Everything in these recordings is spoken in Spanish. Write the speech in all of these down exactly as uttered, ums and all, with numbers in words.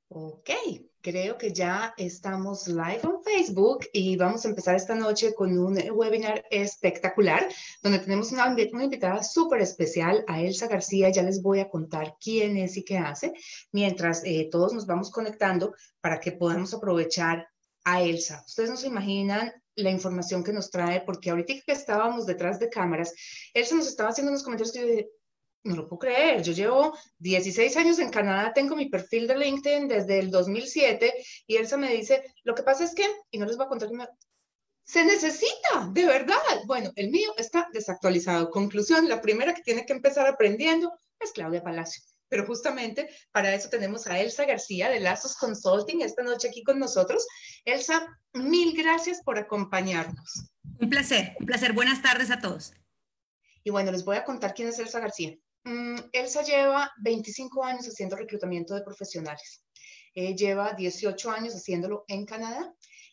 Ok, creo que ya estamos live en Facebook y vamos a empezar esta noche con un webinar espectacular donde tenemos una, una invitada súper especial, a Elsa García. Ya les voy a contar quién es y qué hace, mientras eh, todos nos vamos conectando para que podamos aprovechar a Elsa. Ustedes no se imaginan la información que nos trae, porque ahorita que estábamos detrás de cámaras, Elsa nos estaba haciendo unos comentarios que yo dije, no lo puedo creer. Yo llevo dieciséis años en Canadá, tengo mi perfil de LinkedIn desde el dos mil siete y Elsa me dice, lo que pasa es que, y no les voy a contar, se necesita, de verdad. Bueno, el mío está desactualizado. Conclusión, la primera que tiene que empezar aprendiendo es Claudia Palacio. Pero justamente para eso tenemos a Elsa García de Lazos Consulting esta noche aquí con nosotros. Elsa, mil gracias por acompañarnos. Un placer, un placer. Buenas tardes a todos. Y bueno, les voy a contar quién es Elsa García. Mm, Elsa lleva veinticinco años haciendo reclutamiento de profesionales. Eh, lleva dieciocho años haciéndolo en Canadá.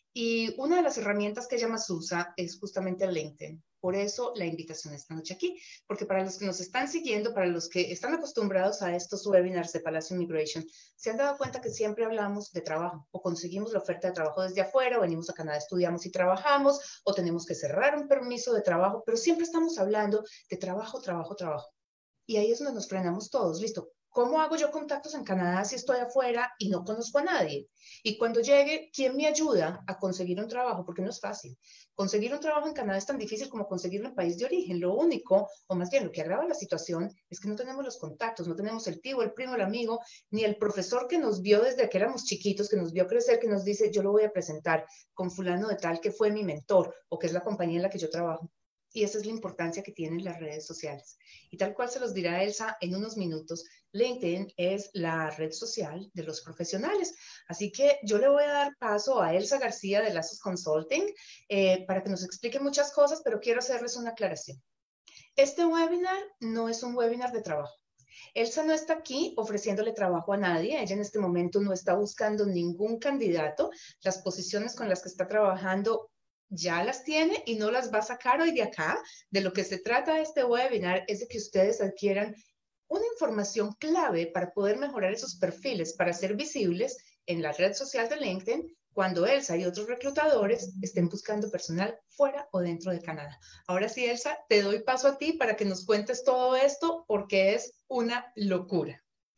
Y una de las herramientas que ella más usa es justamente el LinkedIn. Por eso la invitación esta noche aquí, porque para los que nos están siguiendo, para los que están acostumbrados a estos webinars de Palacio Immigration, se han dado cuenta que siempre hablamos de trabajo, o conseguimos la oferta de trabajo desde afuera, o venimos a Canadá, estudiamos y trabajamos, o tenemos que cerrar un permiso de trabajo, pero siempre estamos hablando de trabajo, trabajo, trabajo. Y ahí es donde nos frenamos todos, listo. ¿Cómo hago yo contactos en Canadá si estoy afuera y no conozco a nadie? Y cuando llegue, ¿quién me ayuda a conseguir un trabajo? Porque no es fácil. Conseguir un trabajo en Canadá es tan difícil como conseguirlo en país de origen. Lo único, o más bien lo que agrava la situación, es que no tenemos los contactos, no tenemos el tío, el primo, el amigo, ni el profesor que nos vio desde que éramos chiquitos, que nos vio crecer, que nos dice, yo lo voy a presentar con fulano de tal que fue mi mentor o que es la compañía en la que yo trabajo. Y esa es la importancia que tienen las redes sociales. Y tal cual se los dirá Elsa en unos minutos, LinkedIn es la red social de los profesionales. Así que yo le voy a dar paso a Elsa García de Lazos Consulting eh, para que nos explique muchas cosas, pero quiero hacerles una aclaración. Este webinar no es un webinar de trabajo. Elsa no está aquí ofreciéndole trabajo a nadie. Ella en este momento no está buscando ningún candidato. Las posiciones con las que está trabajando ya las tiene y no las va a sacar hoy de acá. De lo que se trata este webinar es de que ustedes adquieran una información clave para poder mejorar esos perfiles, para ser visibles en la red social de LinkedIn cuando Elsa y otros reclutadores estén buscando personal fuera o dentro de Canadá. Ahora sí, Elsa, te doy paso a ti para que nos cuentes todo esto porque es una locura.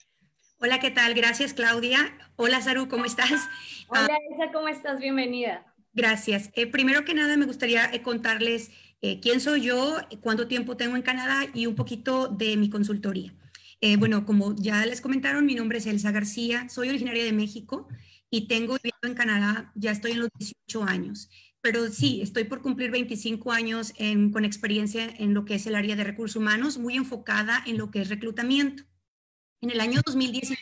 Hola, ¿qué tal? Gracias, Claudia. Hola, Saru, ¿cómo estás? Hola, uh, Elsa, ¿cómo estás? Bienvenida. Gracias. Eh, primero que nada, me gustaría eh, contarles eh, quién soy yo, cuánto tiempo tengo en Canadá y un poquito de mi consultoría. Eh, bueno, como ya les comentaron, mi nombre es Elsa García, soy originaria de México y tengo viviendo en Canadá, ya estoy en los dieciocho años. Pero sí, estoy por cumplir veinticinco años en, con experiencia en lo que es el área de recursos humanos, muy enfocada en lo que es reclutamiento. En el año dos mil diecinueve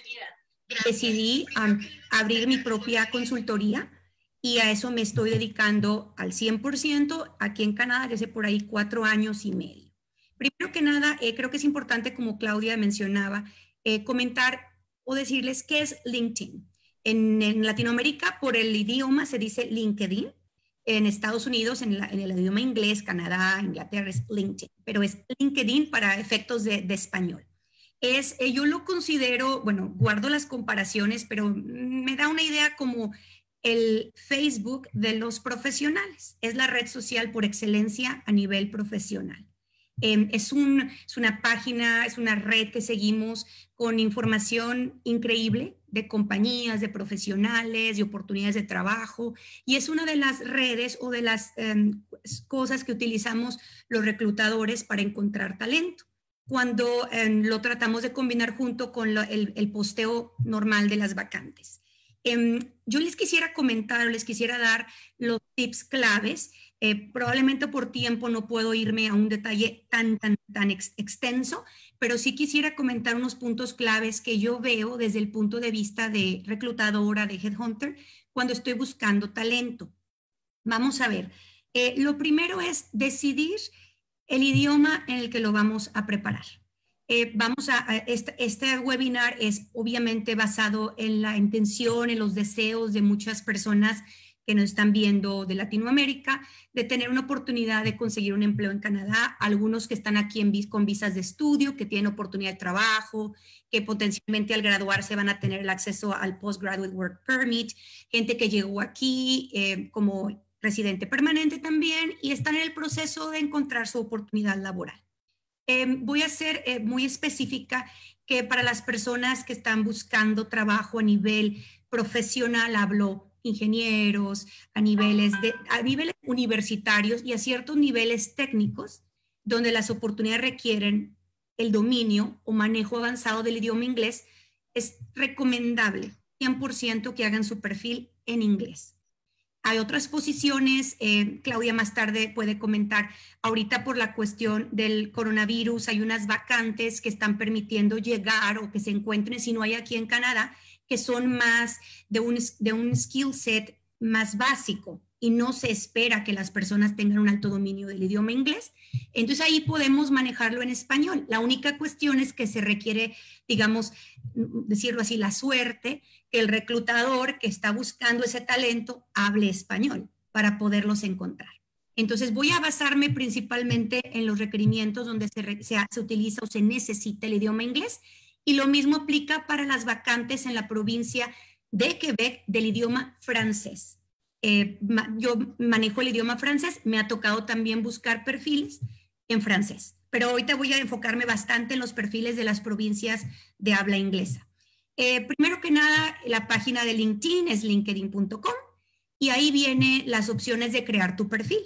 decidí um, abrir mi propia consultoría y a eso me estoy dedicando al cien por ciento aquí en Canadá desde por ahí cuatro años y medio. Primero que nada, eh, creo que es importante, como Claudia mencionaba, eh, comentar o decirles qué es LinkedIn. En, en Latinoamérica, por el idioma se dice LinkedIn. En Estados Unidos, en, la, en el idioma inglés, Canadá, Inglaterra, es LinkedIn, pero es LinkedIn para efectos de, de español. Es, eh, yo lo considero, bueno, guardo las comparaciones, pero me da una idea como el Facebook de los profesionales. Es la red social por excelencia a nivel profesional. Eh, es, un, es una página, es una red que seguimos con información increíble de compañías, de profesionales, de oportunidades de trabajo, y es una de las redes o de las eh, cosas que utilizamos los reclutadores para encontrar talento, cuando eh, lo tratamos de combinar junto con lo, el, el posteo normal de las vacantes. Eh, yo les quisiera comentar o les quisiera dar los tips claves. Eh, probablemente por tiempo no puedo irme a un detalle tan, tan, tan ex, extenso, pero sí quisiera comentar unos puntos claves que yo veo desde el punto de vista de reclutadora, de headhunter, cuando estoy buscando talento. Vamos a ver. Eh, lo primero es decidir el idioma en el que lo vamos a preparar. Eh, vamos a, a este, este webinar es obviamente basado en la intención, en los deseos de muchas personas que nos están viendo de Latinoamérica, de tener una oportunidad de conseguir un empleo en Canadá, algunos que están aquí en, con visas de estudio, que tienen oportunidad de trabajo, que potencialmente al graduarse van a tener el acceso al Postgraduate Work Permit, gente que llegó aquí eh, como residente permanente también y están en el proceso de encontrar su oportunidad laboral. Eh, voy a ser eh, muy específica que para las personas que están buscando trabajo a nivel profesional, hablo ingenieros, a niveles, de, a niveles universitarios y a ciertos niveles técnicos, donde las oportunidades requieren el dominio o manejo avanzado del idioma inglés, es recomendable cien por ciento que hagan su perfil en inglés. Hay otras posiciones, eh, Claudia más tarde puede comentar, ahorita por la cuestión del coronavirus hay unas vacantes que están permitiendo llegar o que se encuentren, si no hay aquí en Canadá, que son más de un, de un skill set más básico y no se espera que las personas tengan un alto dominio del idioma inglés. Entonces ahí podemos manejarlo en español. La única cuestión es que se requiere, digamos, decirlo así, la suerte, que el reclutador que está buscando ese talento hable español para poderlos encontrar. Entonces voy a basarme principalmente en los requerimientos donde se, se, se utiliza o se necesita el idioma inglés. Y lo mismo aplica para las vacantes en la provincia de Quebec del idioma francés. Eh, yo manejo el idioma francés, me ha tocado también buscar perfiles en francés, pero ahorita voy a enfocarme bastante en los perfiles de las provincias de habla inglesa. Eh, primero que nada, la página de LinkedIn es linkedin punto com y ahí vienen las opciones de crear tu perfil.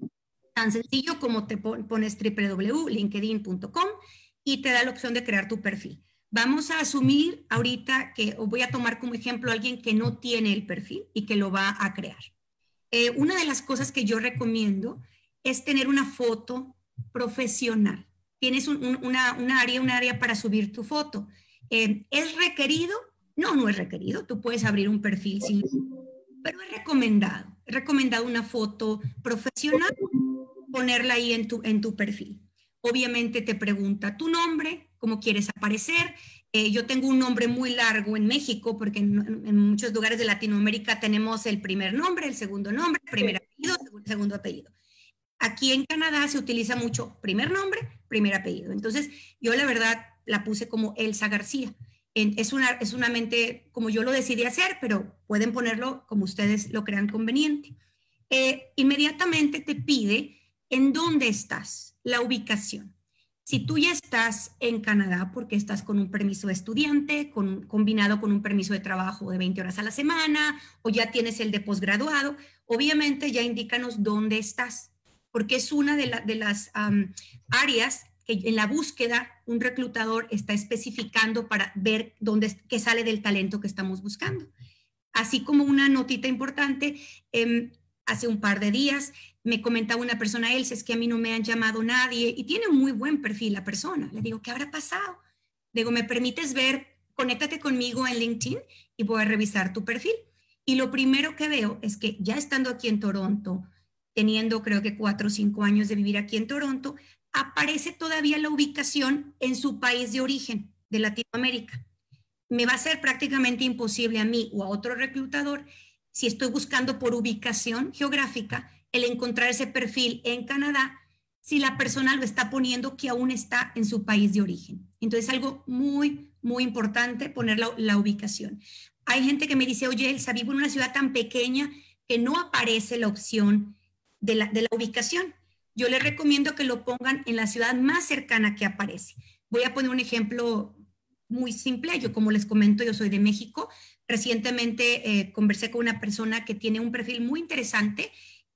Tan sencillo como te pones doble u doble u doble u punto linkedin punto com y te da la opción de crear tu perfil. Vamos a asumir ahorita que, o voy a tomar como ejemplo a alguien que no tiene el perfil y que lo va a crear. Eh, una de las cosas que yo recomiendo es tener una foto profesional. Tienes un, un, una, un, área, un área para subir tu foto. Eh, ¿Es requerido? No, no es requerido. Tú puedes abrir un perfil sin... Pero es recomendado. Es recomendado una foto profesional, ponerla ahí en tu, en tu perfil. Obviamente te pregunta tu nombre, cómo quieres aparecer. Eh, yo tengo un nombre muy largo en México porque en, en muchos lugares de Latinoamérica tenemos el primer nombre, el segundo nombre, primer apellido, segundo, segundo apellido. Aquí en Canadá se utiliza mucho primer nombre, primer apellido. Entonces yo la verdad la puse como Elsa García. Es una, es una mente como yo lo decidí hacer, pero pueden ponerlo como ustedes lo crean conveniente. Eh, inmediatamente te pide en dónde estás, la ubicación. Si tú ya estás en Canadá porque estás con un permiso de estudiante, con, combinado con un permiso de trabajo de veinte horas a la semana, o ya tienes el de posgraduado, obviamente ya indícanos dónde estás, porque es una de, la, de las um, áreas que en la búsqueda un reclutador está especificando para ver dónde, qué sale del talento que estamos buscando. Así como una notita importante, eh, hace un par de días me comentaba una persona, Elsa, es que a mí no me han llamado nadie y tiene un muy buen perfil la persona. Le digo, ¿qué habrá pasado? Le digo, ¿me permites ver? Conéctate conmigo en LinkedIn y voy a revisar tu perfil. Y lo primero que veo es que ya estando aquí en Toronto, teniendo creo que cuatro o cinco años de vivir aquí en Toronto, aparece todavía la ubicación en su país de origen, de Latinoamérica. Me va a ser prácticamente imposible a mí o a otro reclutador, si estoy buscando por ubicación geográfica, el encontrar ese perfil en Canadá, si la persona lo está poniendo que aún está en su país de origen. Entonces, algo muy, muy importante, poner la, la ubicación. Hay gente que me dice, oye, Elsa, vivo en una ciudad tan pequeña que no aparece la opción de la, de la ubicación. Yo les recomiendo que lo pongan en la ciudad más cercana que aparece. Voy a poner un ejemplo muy simple. Yo, como les comento, yo soy de México. Recientemente eh, conversé con una persona que tiene un perfil muy interesante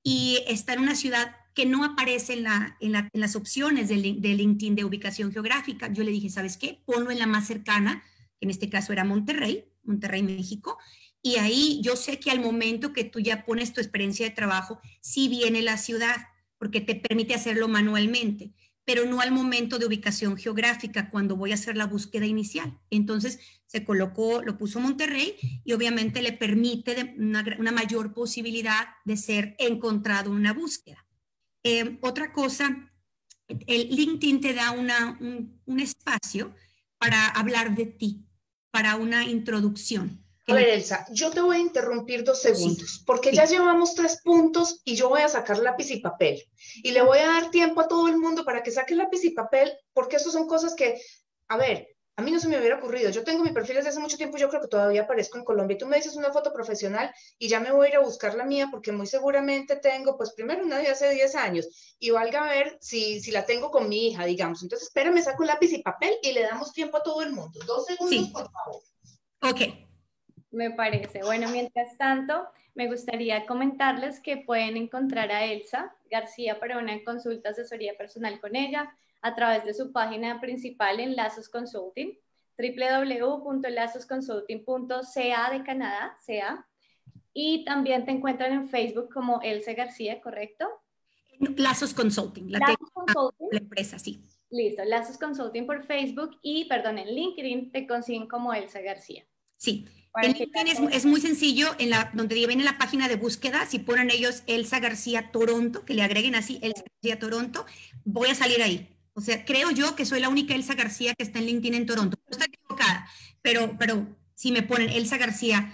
y está en una ciudad que no aparece en, la, en, la, en las opciones de, de LinkedIn de ubicación geográfica. Yo le dije, ¿sabes qué? Ponlo en la más cercana, que en este caso era Monterrey, Monterrey, México, y ahí yo sé que al momento que tú ya pones tu experiencia de trabajo, sí viene la ciudad, porque te permite hacerlo manualmente, pero no al momento de ubicación geográfica, cuando voy a hacer la búsqueda inicial. Entonces se colocó, lo puso Monterrey y obviamente le permite una, una mayor posibilidad de ser encontrado en una búsqueda. Eh, otra cosa, el LinkedIn te da una, un, un espacio para hablar de ti, para una introducción. A ver, Elsa, yo te voy a interrumpir dos segundos, sí, porque sí. ya llevamos tres puntos y yo voy a sacar lápiz y papel. Y le voy a dar tiempo a todo el mundo para que saque lápiz y papel, porque eso son cosas que, a ver, a mí no se me hubiera ocurrido. Yo tengo mi perfil desde hace mucho tiempo, yo creo que todavía aparezco en Colombia. Tú me dices una foto profesional y ya me voy a ir a buscar la mía, porque muy seguramente tengo, pues primero una de hace diez años, y valga a ver si, si la tengo con mi hija, digamos. Entonces, espérame, saco lápiz y papel y le damos tiempo a todo el mundo. Dos segundos, sí. por favor. Ok. Me parece. Bueno, mientras tanto, me gustaría comentarles que pueden encontrar a Elsa García para una consulta asesoría personal con ella a través de su página principal en Lazos Consulting, doble u doble u doble u punto lazos consulting punto c a de Canadá, C A, y también te encuentran en Facebook como Elsa García, ¿correcto? Lazos Consulting, la, Lazos Consulting. la empresa, sí. Listo, Lazos Consulting por Facebook y, perdón, en LinkedIn te consiguen como Elsa García. Sí. En LinkedIn es, es muy sencillo, en la, donde viene la página de búsqueda, si ponen ellos Elsa García Toronto, que le agreguen así Elsa García Toronto, voy a salir ahí. O sea, creo yo que soy la única Elsa García que está en LinkedIn en Toronto. No estoy equivocada, pero, pero si me ponen Elsa García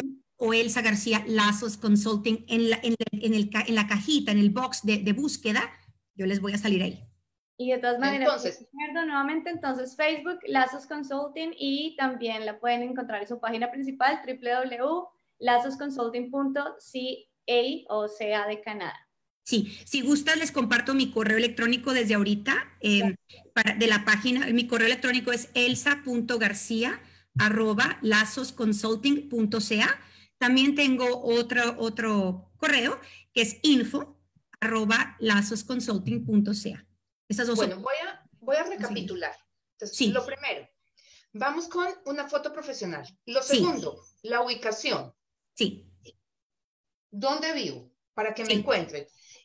o Elsa García Lazos Consulting en la, en, en, el, en la cajita, en el box de, de búsqueda, yo les voy a salir ahí. Y de todas maneras, entonces, nuevamente, entonces Facebook, Lazos Consulting, y también la pueden encontrar en su página principal, doble u doble u doble u punto lazos consulting punto c a o C A de Canadá. Sí, si gustas les comparto mi correo electrónico desde ahorita, eh, para, de la página, mi correo electrónico es elsa punto garcía arroba lazos consulting punto c a. También tengo otro, otro correo que es info arroba lazos consulting punto c a. Esas dos bueno, voy a, voy a recapitular. Entonces, sí. Lo primero, vamos con una foto profesional. Lo segundo, sí. la ubicación. Sí. ¿Dónde vivo? Para que sí. me encuentren.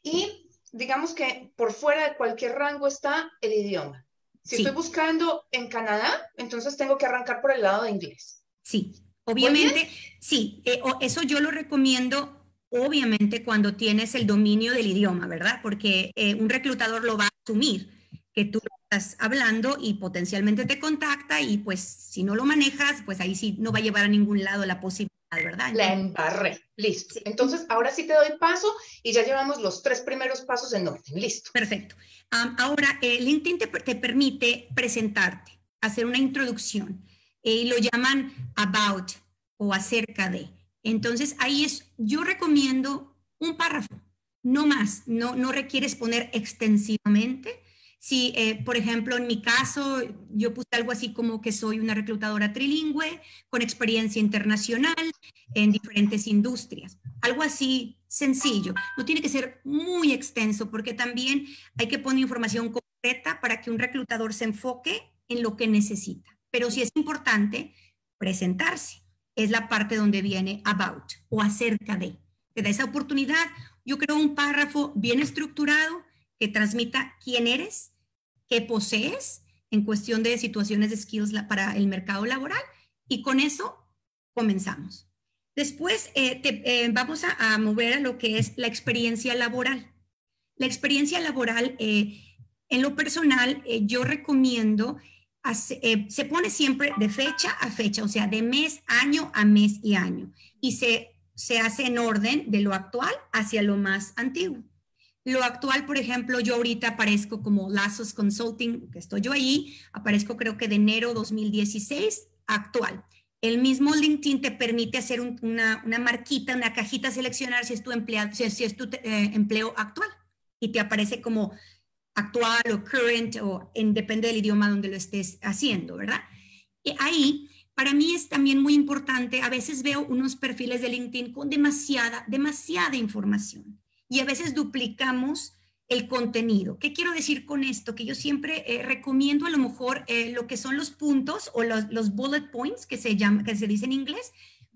Y digamos que por fuera de cualquier rango está el idioma. Si sí. estoy buscando en Canadá, entonces tengo que arrancar por el lado de inglés. Sí, obviamente, sí. Eh, eso yo lo recomiendo. Obviamente cuando tienes el dominio del idioma, ¿verdad? Porque eh, un reclutador lo va a asumir, que tú estás hablando y potencialmente te contacta y pues si no lo manejas, pues ahí sí no va a llevar a ningún lado la posibilidad, ¿verdad? Entonces, la embarré, listo. Sí. Entonces ahora sí te doy paso y ya llevamos los tres primeros pasos en orden, listo. Perfecto. Um, ahora, eh, LinkedIn te, te permite presentarte, hacer una introducción eh, y lo llaman about o acerca de. Entonces, ahí es, yo recomiendo un párrafo, no más, no, no requieres poner extensivamente. Si, eh, por ejemplo, en mi caso, yo puse algo así como que soy una reclutadora trilingüe con experiencia internacional en diferentes industrias. Algo así sencillo, no tiene que ser muy extenso porque también hay que poner información concreta para que un reclutador se enfoque en lo que necesita. Pero sí es importante presentarse. Es la parte donde viene about o acerca de. Te da esa oportunidad. Yo creo un párrafo bien estructurado que transmita quién eres, qué posees en cuestión de situaciones de skills para el mercado laboral y con eso comenzamos. Después eh, te, eh, vamos a, a mover a lo que es la experiencia laboral. La experiencia laboral, eh, en lo personal, eh, yo recomiendo Hace, eh, se pone siempre de fecha a fecha, o sea, de mes, año a mes y año. Y se, se hace en orden de lo actual hacia lo más antiguo. Lo actual, por ejemplo, yo ahorita aparezco como Lazos Consulting, que estoy yo ahí, aparezco creo que de enero dos mil dieciséis, actual. El mismo LinkedIn te permite hacer un, una, una marquita, una cajita, seleccionar si es tu, empleado, si, si es tu eh, empleo actual. Y te aparece como actual o current o en, depende del idioma donde lo estés haciendo, ¿verdad? Y ahí, para mí es también muy importante, a veces veo unos perfiles de LinkedIn con demasiada, demasiada información y a veces duplicamos el contenido. ¿Qué quiero decir con esto? Que yo siempre eh, recomiendo a lo mejor eh, lo que son los puntos o los, los bullet points que se, llama, que se dice en inglés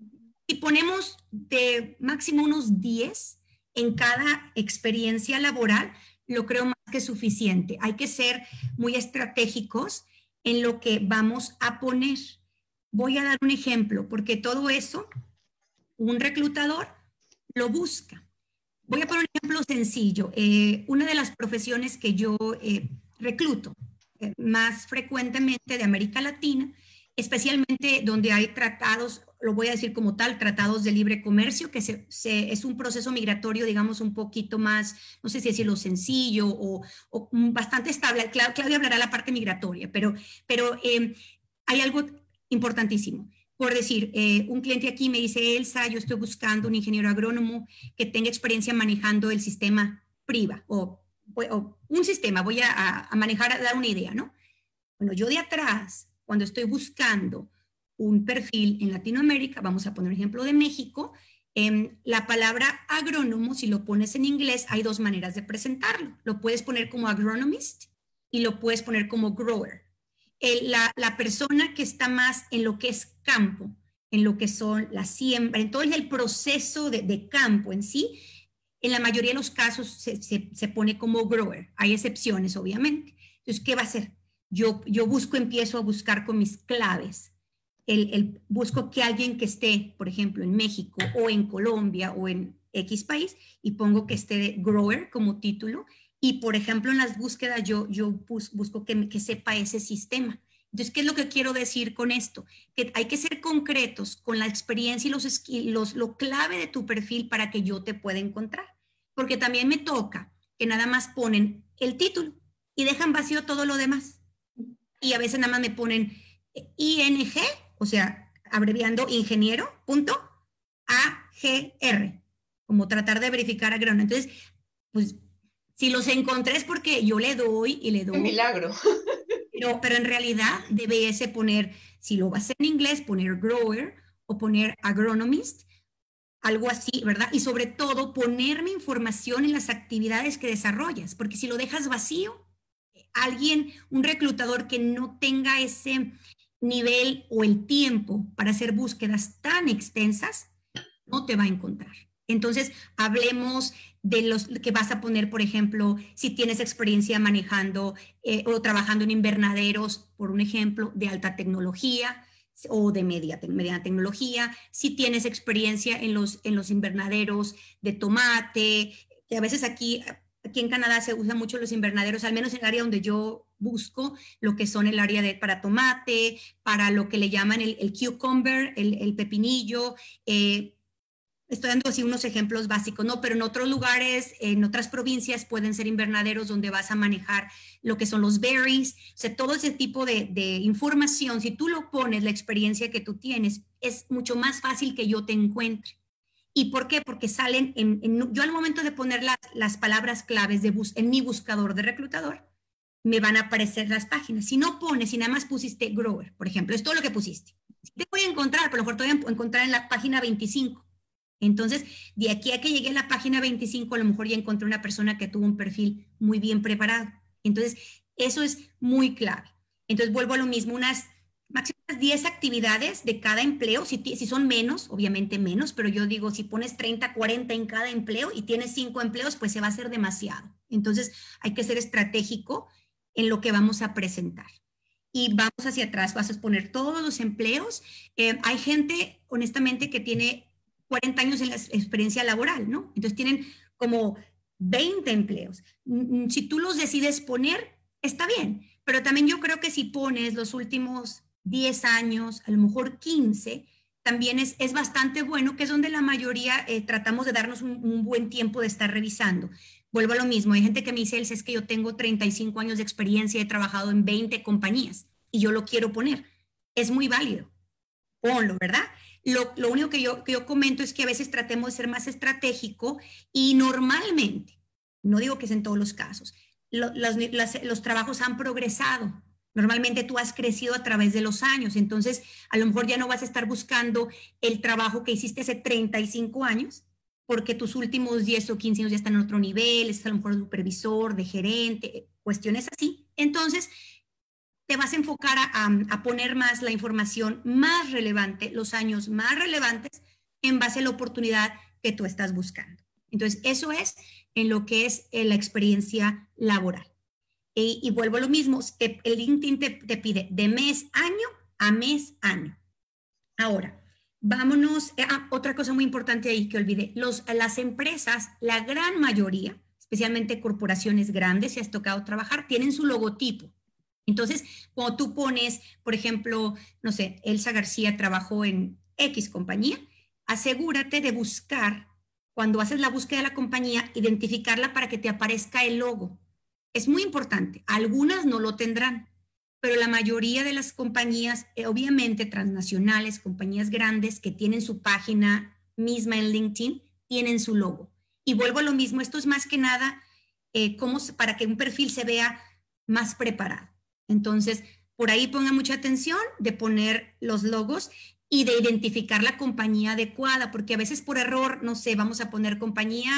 y ponemos de máximo unos diez en cada experiencia laboral, lo creo más que suficiente. Hay que ser muy estratégicos en lo que vamos a poner. Voy a dar un ejemplo, porque todo eso, un reclutador lo busca. Voy a poner un ejemplo sencillo. Eh, una de las profesiones que yo eh, recluto eh, más frecuentemente de América Latina, especialmente donde hay tratados lo voy a decir como tal, tratados de libre comercio, que se, se, es un proceso migratorio, digamos, un poquito más, no sé si decirlo sencillo o, o bastante estable. Cla Claudia hablará la parte migratoria, pero, pero eh, hay algo importantísimo. Por decir, eh, un cliente aquí me dice, Elsa, yo estoy buscando un ingeniero agrónomo que tenga experiencia manejando el sistema PRIVA o, o un sistema, voy a, a manejar, a dar una idea, ¿no? Bueno, yo de atrás, cuando estoy buscando un perfil en Latinoamérica, vamos a poner un ejemplo de México, eh, la palabra agrónomo, si lo pones en inglés, hay dos maneras de presentarlo. Lo puedes poner como agronomist y lo puedes poner como grower. El, la, la persona que está más en lo que es campo, en lo que son la siembra, en todo el proceso de, de campo en sí, en la mayoría de los casos se, se, se pone como grower. Hay excepciones, obviamente. Entonces, ¿qué va a hacer? Yo, yo busco, empiezo a buscar con mis claves. El, el, busco que alguien que esté, por ejemplo, en México o en Colombia o en X país y pongo que esté de grower como título y, por ejemplo, en las búsquedas yo, yo bus, busco que, que sepa ese sistema. Entonces, ¿qué es lo que quiero decir con esto? Que hay que ser concretos con la experiencia y los, los, lo clave de tu perfil para que yo te pueda encontrar. Porque también me toca que nada más ponen el título y dejan vacío todo lo demás. Y a veces nada más me ponen I N G, o sea, abreviando ingeniero, punto, A G R, como tratar de verificar agrónomo. Entonces, pues, si los encontré es porque yo le doy y le doy. ¡Qué milagro! Pero, pero en realidad debes poner, si lo vas a hacer en inglés, poner grower o poner agronomist, algo así, ¿verdad? Y sobre todo, ponerme información en las actividades que desarrollas, porque si lo dejas vacío, alguien, un reclutador que no tenga ese nivel o el tiempo para hacer búsquedas tan extensas, no te va a encontrar. Entonces, hablemos de los que vas a poner, por ejemplo, si tienes experiencia manejando eh, o trabajando en invernaderos, por un ejemplo, de alta tecnología o de media, mediana tecnología, si tienes experiencia en los, en los invernaderos de tomate, que a veces aquí... Aquí en Canadá se usan mucho los invernaderos, al menos en el área donde yo busco, lo que son el área de, para tomate, para lo que le llaman el, el cucumber, el, el pepinillo. Eh, estoy dando así unos ejemplos básicos, ¿no? Pero en otros lugares, en otras provincias, pueden ser invernaderos donde vas a manejar lo que son los berries. O sea, todo ese tipo de, de información, si tú lo pones, la experiencia que tú tienes, es mucho más fácil que yo te encuentre. ¿Y por qué? Porque salen, en, en, yo al momento de poner las, las palabras claves de bus, en mi buscador de reclutador, me van a aparecer las páginas. Si no pones, si nada más pusiste grower, por ejemplo, es todo lo que pusiste. Si te voy a encontrar, pero a lo mejor te voy a encontrar en la página veinticinco. Entonces, de aquí a que llegue a la página veinticinco, a lo mejor ya encontré una persona que tuvo un perfil muy bien preparado. Entonces, eso es muy clave. Entonces, vuelvo a lo mismo, unas... máximas diez actividades de cada empleo, si, si son menos, obviamente menos, pero yo digo, si pones treinta, cuarenta en cada empleo y tienes cinco empleos, pues se va a hacer demasiado. Entonces, hay que ser estratégico en lo que vamos a presentar. Y vamos hacia atrás, vas a poner todos los empleos. Eh, hay gente, honestamente, que tiene cuarenta años en la experiencia laboral, ¿no? Entonces, tienen como veinte empleos. Si tú los decides poner, está bien, pero también yo creo que si pones los últimos diez años, a lo mejor quince, también es, es bastante bueno, que es donde la mayoría eh, tratamos de darnos un, un buen tiempo de estar revisando. Vuelvo a lo mismo, hay gente que me dice, Elsa, es que yo tengo treinta y cinco años de experiencia, he trabajado en veinte compañías y yo lo quiero poner. Es muy válido, ponlo, ¿verdad? Lo, lo único que yo, que yo comento es que a veces tratemos de ser más estratégico y normalmente, no digo que es en todos los casos, lo, los, los, los trabajos han progresado. Normalmente tú has crecido a través de los años, entonces a lo mejor ya no vas a estar buscando el trabajo que hiciste hace treinta y cinco años, porque tus últimos diez o quince años ya están en otro nivel, es a lo mejor de supervisor, de gerente, cuestiones así. Entonces te vas a enfocar a, a, a poner más la información más relevante, los años más relevantes, en base a la oportunidad que tú estás buscando. Entonces eso es en lo que es la experiencia laboral. Y, y vuelvo a lo mismo, te, el LinkedIn te, te pide de mes, año a mes, año. Ahora, vámonos a otra cosa muy importante ahí que olvidé. Los, las empresas, la gran mayoría, especialmente corporaciones grandes, si has tocado trabajar, tienen su logotipo. Entonces, cuando tú pones, por ejemplo, no sé, Elsa García trabajó en X compañía, asegúrate de buscar, cuando haces la búsqueda de la compañía, identificarla para que te aparezca el logo. Es muy importante. Algunas no lo tendrán, pero la mayoría de las compañías, eh, obviamente transnacionales, compañías grandes que tienen su página misma en LinkedIn, tienen su logo. Y vuelvo a lo mismo, esto es más que nada eh, cómo, para que un perfil se vea más preparado. Entonces, por ahí pongan mucha atención de poner los logos y de identificar la compañía adecuada, porque a veces por error, no sé, vamos a poner compañía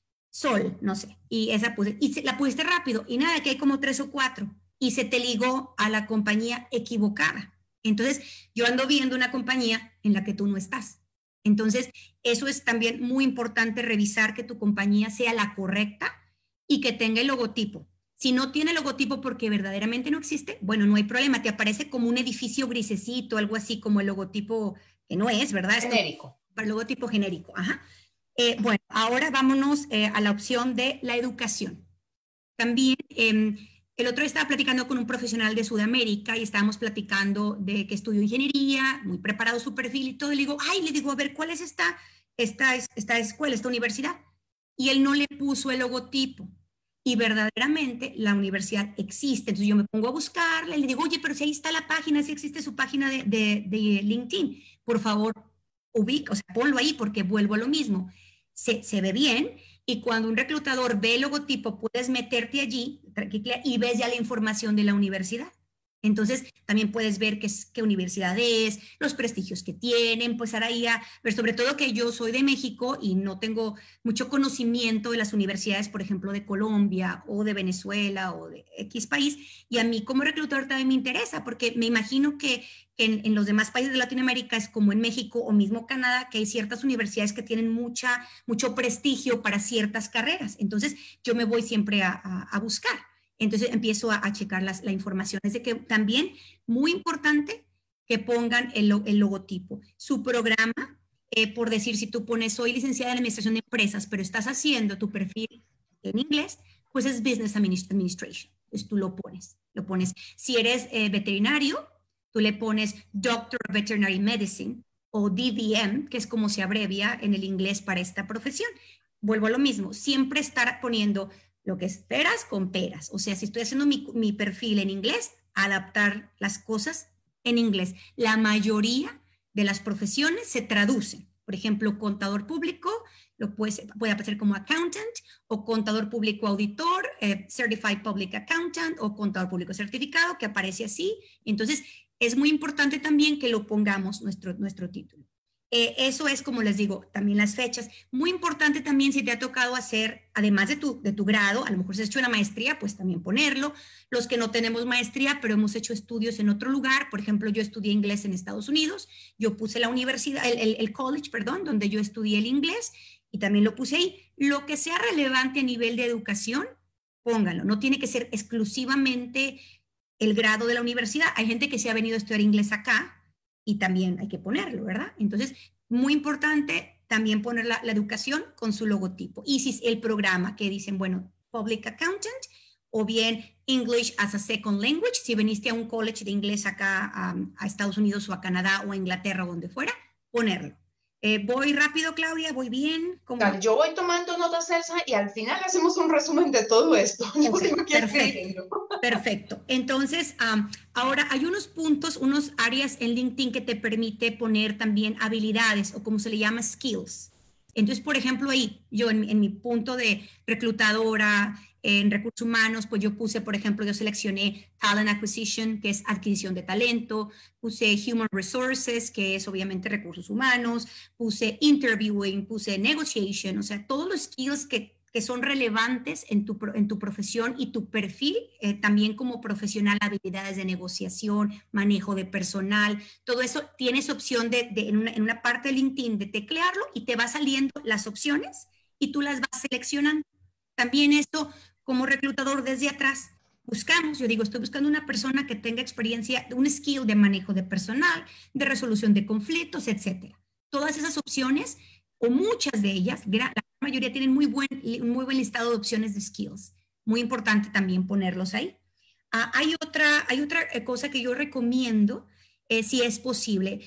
Sol, no sé, y esa puse, y se, la pusiste rápido, y nada, que hay como tres o cuatro, y se te ligó a la compañía equivocada. Entonces, yo ando viendo una compañía en la que tú no estás. Entonces, eso es también muy importante, revisar que tu compañía sea la correcta y que tenga el logotipo. Si no tiene logotipo porque verdaderamente no existe, bueno, no hay problema, te aparece como un edificio grisecito, algo así como el logotipo que no es, ¿verdad? Genérico. Para el logotipo genérico, ajá. Eh, bueno, ahora vámonos eh, a la opción de la educación. También, eh, el otro día estaba platicando con un profesional de Sudamérica y estábamos platicando de que estudió ingeniería, muy preparado su perfil y todo. Y le digo, ay, le digo, a ver, ¿cuál es esta, esta, esta escuela, esta universidad? Y él no le puso el logotipo. Y verdaderamente la universidad existe. Entonces yo me pongo a buscarla y le digo, oye, pero si ahí está la página, si existe su página de, de, de LinkedIn, por favor, ubica, o sea, ponlo ahí porque vuelvo a lo mismo. Se, se ve bien y cuando un reclutador ve el logotipo, puedes meterte allí y ves ya la información de la universidad. Entonces, también puedes ver qué, es, qué universidad es, los prestigios que tienen, pues ahora ya, pero sobre todo que yo soy de México y no tengo mucho conocimiento de las universidades, por ejemplo, de Colombia o de Venezuela o de X país, y a mí como reclutador también me interesa, porque me imagino que en, en los demás países de Latinoamérica es como en México o mismo Canadá, que hay ciertas universidades que tienen mucha, mucho prestigio para ciertas carreras. Entonces, yo me voy siempre a, a, a buscar. Entonces empiezo a, a checar las, la información. Es de que también, muy importante, que pongan el, el logotipo. Su programa, eh, por decir, si tú pones, soy licenciada en Administración de Empresas, pero estás haciendo tu perfil en inglés, pues es Business Administration. Entonces tú lo pones. Lo pones. Si eres eh, veterinario, tú le pones Doctor of Veterinary Medicine o D V M, que es como se abrevia en el inglés para esta profesión. Vuelvo a lo mismo, siempre estar poniendo lo que esperas con peras. O sea, si estoy haciendo mi, mi perfil en inglés, adaptar las cosas en inglés. La mayoría de las profesiones se traducen. Por ejemplo, contador público, lo puede, puede aparecer como accountant, o contador público auditor, eh, certified public accountant, o contador público certificado, que aparece así. Entonces, es muy importante también que lo pongamos nuestro, nuestro título. Eh, eso es, como les digo, también las fechas. Muy importante también si te ha tocado hacer, además de tu, de tu grado, a lo mejor si has hecho una maestría, pues también ponerlo. Los que no tenemos maestría, pero hemos hecho estudios en otro lugar, por ejemplo, yo estudié inglés en Estados Unidos, yo puse la universidad, el, el, el college, perdón, donde yo estudié el inglés, y también lo puse ahí. Lo que sea relevante a nivel de educación, pónganlo. No tiene que ser exclusivamente el grado de la universidad. Hay gente que se ha venido a estudiar inglés acá, y también hay que ponerlo, ¿verdad? Entonces, muy importante también poner la, la educación con su logotipo. Y si el programa que dicen, bueno, Public Accountant, o bien English as a Second Language, si viniste a un college de inglés acá a, a Estados Unidos o a Canadá o a Inglaterra o donde fuera, ponerlo. Eh, ¿Voy rápido, Claudia? ¿Voy bien? ¿Cómo? Dale, yo voy tomando notas, Elsa, y al final hacemos un resumen de todo esto. Yo Okay, tengo que perfecto, perfecto. Entonces, um, ahora hay unos puntos, unos áreas en LinkedIn que te permite poner también habilidades o como se le llama skills. Entonces, por ejemplo, ahí yo en, en mi punto de reclutadora, en recursos humanos, pues yo puse, por ejemplo, yo seleccioné Talent Acquisition, que es adquisición de talento, puse Human Resources, que es obviamente recursos humanos, puse Interviewing, puse Negotiation, o sea, todos los skills que, que son relevantes en tu, en tu profesión y tu perfil, eh, también como profesional, habilidades de negociación, manejo de personal, todo eso tienes opción de, de en, una, en una parte de LinkedIn de teclearlo y te va saliendo las opciones y tú las vas seleccionando. También esto, como reclutador desde atrás, buscamos, yo digo, estoy buscando una persona que tenga experiencia, un skill de manejo de personal, de resolución de conflictos, etcétera. Todas esas opciones, o muchas de ellas, la mayoría tienen muy buen, un muy buen listado de opciones de skills. Muy importante también ponerlos ahí. Uh, hay, otra, hay otra cosa que yo recomiendo, eh, si es posible.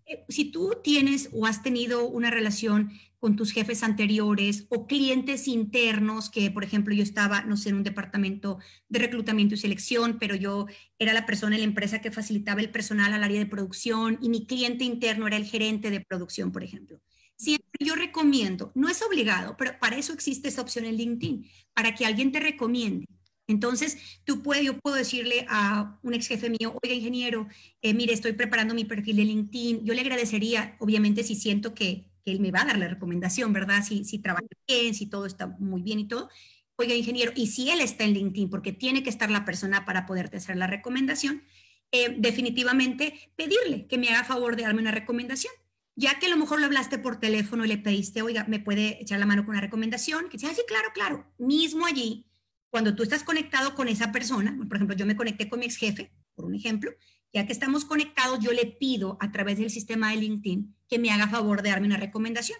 si tú tienes o has tenido una relación con tus jefes anteriores o clientes internos, que por ejemplo yo estaba, no sé, en un departamento de reclutamiento y selección, pero yo era la persona en la empresa que facilitaba el personal al área de producción y mi cliente interno era el gerente de producción, por ejemplo. Siempre yo recomiendo, no es obligado, pero para eso existe esa opción en LinkedIn, para que alguien te recomiende. Entonces, tú puedes, yo puedo decirle a un ex jefe mío, oiga, ingeniero, eh, mire, estoy preparando mi perfil de LinkedIn. Yo le agradecería, obviamente, si siento que, que él me va a dar la recomendación, ¿verdad? Si, si trabaja bien, si todo está muy bien y todo. Oiga, ingeniero, y si él está en LinkedIn, porque tiene que estar la persona para poderte hacer la recomendación, eh, definitivamente pedirle que me haga favor de darme una recomendación. Ya que a lo mejor lo hablaste por teléfono y le pediste, oiga, ¿me puede echar la mano con una recomendación? Que dice, ah, sí, claro, claro. Mismo allí, cuando tú estás conectado con esa persona, por ejemplo, yo me conecté con mi ex jefe, por un ejemplo, ya que estamos conectados, yo le pido a través del sistema de LinkedIn que me haga favor de darme una recomendación.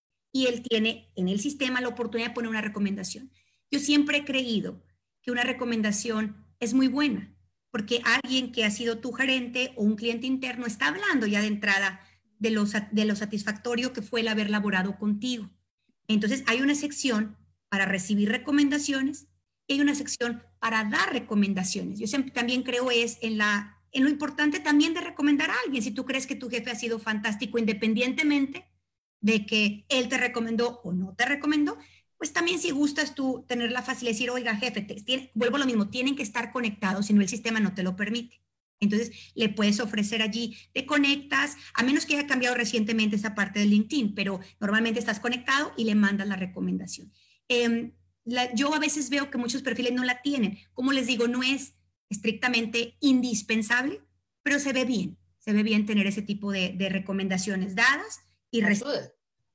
Y él tiene en el sistema la oportunidad de poner una recomendación. Yo siempre he creído que una recomendación es muy buena, porque alguien que ha sido tu gerente o un cliente interno está hablando ya de entrada de lo, de lo satisfactorio que fue el haber laborado contigo. Entonces, hay una sección para recibir recomendaciones y hay una sección para dar recomendaciones. Yo siempre también creo es en, la, en lo importante también de recomendar a alguien. Si tú crees que tu jefe ha sido fantástico, independientemente de que él te recomendó o no te recomendó, pues también si gustas tú tener la facilidad de decir, oiga, jefe, te, tiene, vuelvo a lo mismo, tienen que estar conectados, si no el sistema no te lo permite. Entonces, le puedes ofrecer allí, te conectas, a menos que haya cambiado recientemente esa parte de LinkedIn, pero normalmente estás conectado y le mandas la recomendación. Eh, la, yo a veces veo que muchos perfiles no la tienen. Como les digo, no es estrictamente indispensable, pero se ve bien. Se ve bien tener ese tipo de, de recomendaciones dadas y recibidas.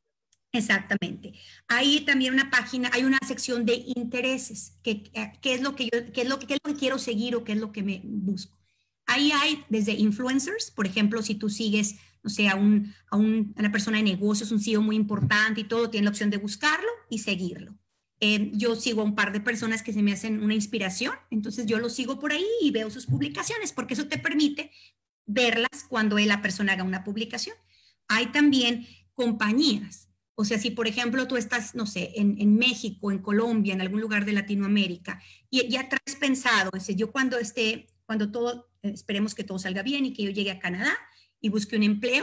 Exactamente. Hay también una página, hay una sección de intereses, que, que, es lo que yo, que es lo que, qué es lo que quiero seguir o qué es lo que me busco. Ahí hay desde influencers, por ejemplo, si tú sigues, no sé, a, un, a, un, a una persona de negocios, un C E O muy importante y todo, tiene la opción de buscarlo y seguirlo. Eh, yo sigo a un par de personas que se me hacen una inspiración, entonces yo lo sigo por ahí y veo sus publicaciones, porque eso te permite verlas cuando la persona haga una publicación. Hay también compañías. O sea, si por ejemplo tú estás, no sé, en, en México, en Colombia, en algún lugar de Latinoamérica, y ya traes pensado, es decir, yo cuando esté, cuando todo, eh, esperemos que todo salga bien y que yo llegue a Canadá y busque un empleo,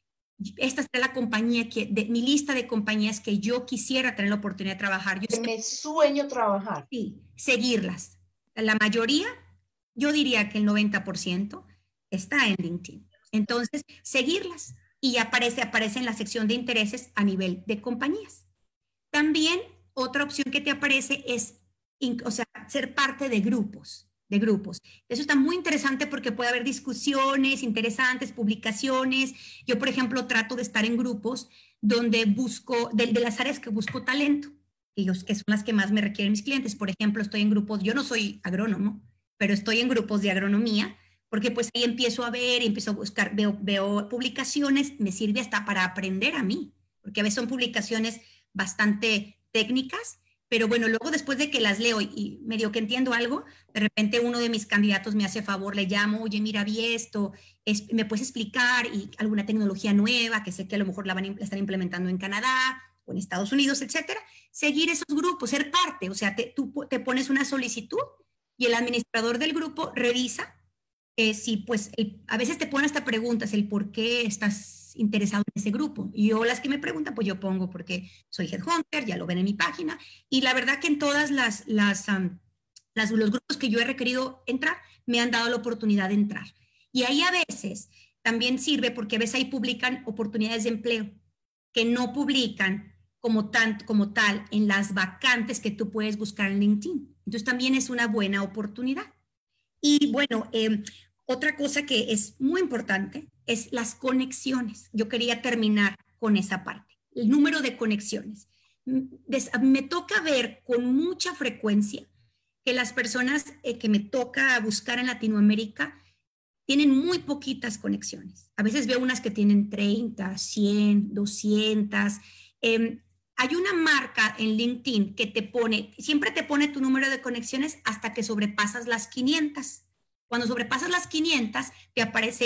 esta será la compañía que, de mi lista de compañías que yo quisiera tener la oportunidad de trabajar. Yo que me sueño trabajar. Sí, seguirlas. La mayoría, yo diría que el noventa por ciento está en LinkedIn. Entonces, seguirlas. Y aparece, aparece en la sección de intereses a nivel de compañías. También otra opción que te aparece es, o sea, ser parte de grupos, de grupos. Eso está muy interesante porque puede haber discusiones interesantes, publicaciones. Yo, por ejemplo, trato de estar en grupos donde busco, de, de las áreas que busco talento, ellos, que son las que más me requieren mis clientes. Por ejemplo, estoy en grupos, yo no soy agrónomo, pero estoy en grupos de agronomía, porque pues ahí empiezo a ver, empiezo a buscar, veo, veo publicaciones, me sirve hasta para aprender a mí, porque a veces son publicaciones bastante técnicas, pero bueno, luego después de que las leo y, y medio que entiendo algo, de repente uno de mis candidatos me hace favor, le llamo, oye, mira, vi esto, es, ¿me puedes explicar? Y alguna tecnología nueva que sé que a lo mejor la, van, la están implementando en Canadá o en Estados Unidos, etcétera. Seguir esos grupos, ser parte, o sea, te, tú te pones una solicitud y el administrador del grupo revisa. Eh, sí, pues el, a veces te ponen hasta preguntas, el por qué estás interesado en ese grupo. Y yo las que me preguntan, pues yo pongo porque soy headhunter, ya lo ven en mi página. Y la verdad que en todas las, las, um, las los grupos que yo he requerido entrar, me han dado la oportunidad de entrar. Y ahí a veces también sirve porque a veces ahí publican oportunidades de empleo que no publican como, tan, como tal en las vacantes que tú puedes buscar en LinkedIn. Entonces también es una buena oportunidad. Y bueno, eh, otra cosa que es muy importante es las conexiones. Yo quería terminar con esa parte, el número de conexiones. Me toca ver con mucha frecuencia que las personas eh, que me toca buscar en Latinoamérica tienen muy poquitas conexiones. A veces veo unas que tienen treinta, cien, doscientas. Eh, hay una marca en LinkedIn que te pone, siempre te pone tu número de conexiones hasta que sobrepasas las quinientas. Cuando sobrepasas las quinientas, te aparece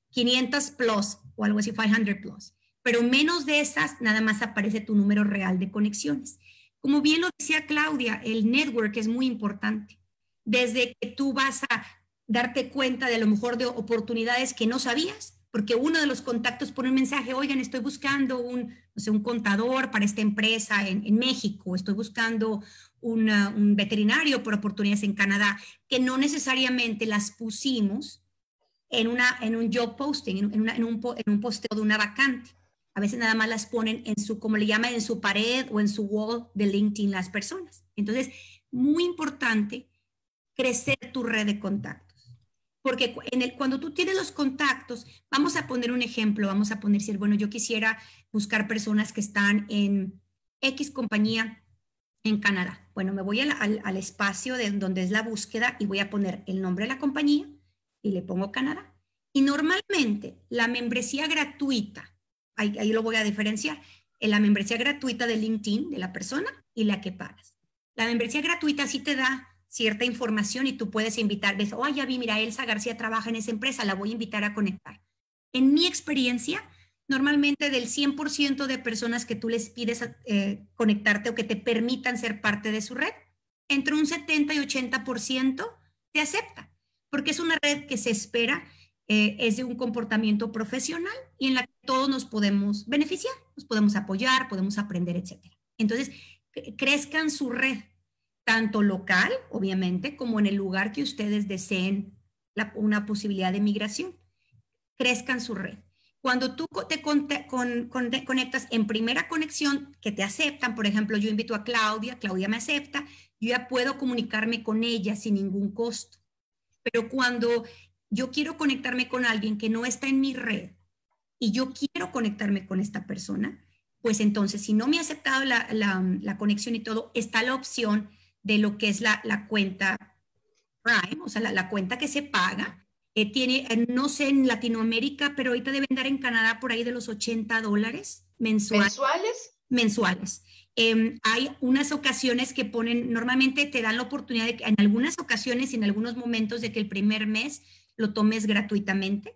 quinientas plus o algo así, quinientas plus. Pero menos de esas, nada más aparece tu número real de conexiones. Como bien lo decía Claudia, el network es muy importante. Desde que tú vas a darte cuenta de a lo mejor de oportunidades que no sabías, porque uno de los contactos pone un mensaje, oigan, estoy buscando un, no sé, un contador para esta empresa en, en México, estoy buscando una, un veterinario por oportunidades en Canadá, que no necesariamente las pusimos en, una, en un job posting, en, una, en, un, en un posteo de una vacante. A veces nada más las ponen en su, como le llaman, en su pared o en su wall de LinkedIn las personas. Entonces, muy importante crecer tu red de contactos. Porque en el, cuando tú tienes los contactos, vamos a poner un ejemplo, vamos a poner, bueno, yo quisiera buscar personas que están en X compañía en Canadá. Bueno, me voy al, al, al espacio de donde es la búsqueda y voy a poner el nombre de la compañía y le pongo Canadá. Y normalmente la membresía gratuita, ahí, ahí lo voy a diferenciar, en la membresía gratuita de LinkedIn de la persona y la que pagas. La membresía gratuita sí te da cierta información y tú puedes invitar, ves, oh, ya vi, mira, Elsa García trabaja en esa empresa, la voy a invitar a conectar. En mi experiencia, normalmente del cien por ciento de personas que tú les pides eh, conectarte o que te permitan ser parte de su red, entre un setenta y ochenta por ciento te acepta, porque es una red que se espera eh, es de un comportamiento profesional y en la que todos nos podemos beneficiar, nos podemos apoyar, podemos aprender, etcétera. Entonces, crezcan su red, tanto local, obviamente, como en el lugar que ustedes deseen la, una posibilidad de migración. Crezcan su red. Cuando tú te con, con, con, conectas en primera conexión, que te aceptan, por ejemplo, yo invito a Claudia, Claudia me acepta, yo ya puedo comunicarme con ella sin ningún costo. Pero cuando yo quiero conectarme con alguien que no está en mi red y yo quiero conectarme con esta persona, pues entonces, si no me ha aceptado la, la, la conexión y todo, está la opción de lo que es la, la cuenta Prime, o sea, la, la cuenta que se paga. Eh, tiene, eh, no sé en Latinoamérica, pero ahorita deben dar en Canadá por ahí de los ochenta dólares mensuales. ¿Mensuales? Mensuales. Eh, hay unas ocasiones que ponen, normalmente te dan la oportunidad de que en algunas ocasiones, en algunos momentos, de que el primer mes lo tomes gratuitamente.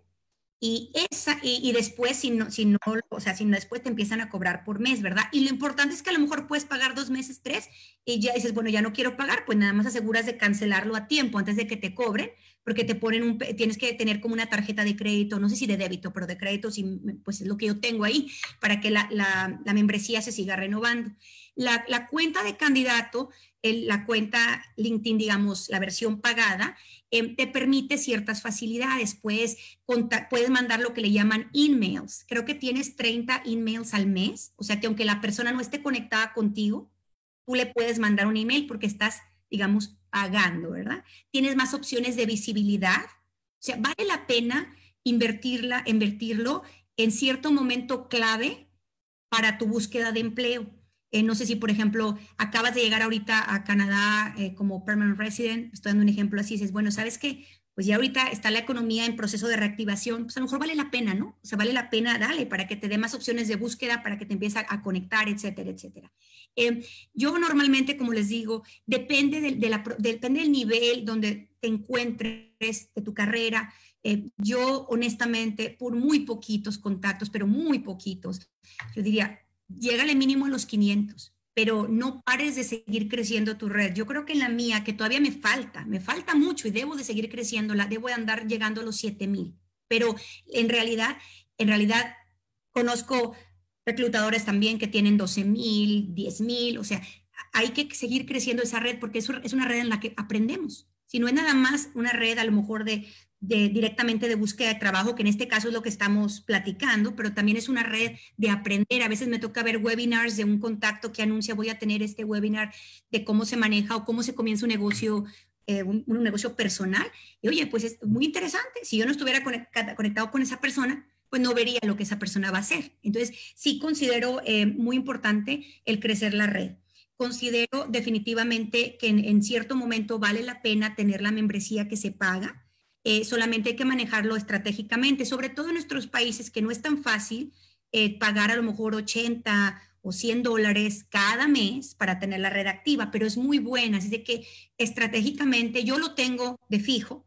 Y, esa, y, y después, si no, si no, o sea, si no, después te empiezan a cobrar por mes, ¿verdad? Y lo importante es que a lo mejor puedes pagar dos meses, tres, y ya dices, bueno, ya no quiero pagar, pues nada más aseguras de cancelarlo a tiempo antes de que te cobren, porque te ponen un, tienes que tener como una tarjeta de crédito, no sé si de débito, pero de crédito, si, pues es lo que yo tengo ahí, para que la, la, la membresía se siga renovando. La, la cuenta de candidato, el, la cuenta LinkedIn, digamos, la versión pagada, eh, te permite ciertas facilidades. Puedes, puedes mandar lo que le llaman emails. Creo que tienes treinta emails al mes, o sea que aunque la persona no esté conectada contigo, tú le puedes mandar un email porque estás, digamos, pagando, ¿verdad? Tienes más opciones de visibilidad. O sea, vale la pena invertirla, invertirlo en cierto momento clave para tu búsqueda de empleo. Eh, no sé si, por ejemplo, acabas de llegar ahorita a Canadá eh, como permanent resident, estoy dando un ejemplo así, dices, bueno, ¿sabes qué? Pues ya ahorita está la economía en proceso de reactivación, pues a lo mejor vale la pena, ¿no? O sea, vale la pena, dale, para que te dé más opciones de búsqueda, para que te empieces a, a conectar, etcétera, etcétera. Eh, yo normalmente, como les digo, depende, de, de la, depende del nivel donde te encuentres de tu carrera. Eh, yo, honestamente, por muy poquitos contactos, pero muy poquitos, yo diría, llégale mínimo a los quinientos, pero no pares de seguir creciendo tu red. Yo creo que en la mía, que todavía me falta, me falta mucho y debo de seguir creciéndola, debo de andar llegando a los siete mil. Pero en realidad, en realidad, conozco reclutadores también que tienen doce mil, diez mil, o sea, hay que seguir creciendo esa red porque es una red en la que aprendemos. Si no es nada más una red a lo mejor de, de directamente de búsqueda de trabajo, que en este caso es lo que estamos platicando, pero también es una red de aprender. A veces me toca ver webinars de un contacto que anuncia, voy a tener este webinar de cómo se maneja o cómo se comienza un negocio, eh, un, un negocio personal. Y oye, pues es muy interesante. Si yo no estuviera conectado con esa persona, pues no vería lo que esa persona va a hacer. Entonces, sí considero eh, muy importante el crecer la red. Considero definitivamente que en, en cierto momento vale la pena tener la membresía que se paga. Eh, solamente hay que manejarlo estratégicamente, sobre todo en nuestros países que no es tan fácil eh, pagar a lo mejor ochenta o cien dólares cada mes para tener la red activa, pero es muy buena, así de que estratégicamente yo lo tengo de fijo,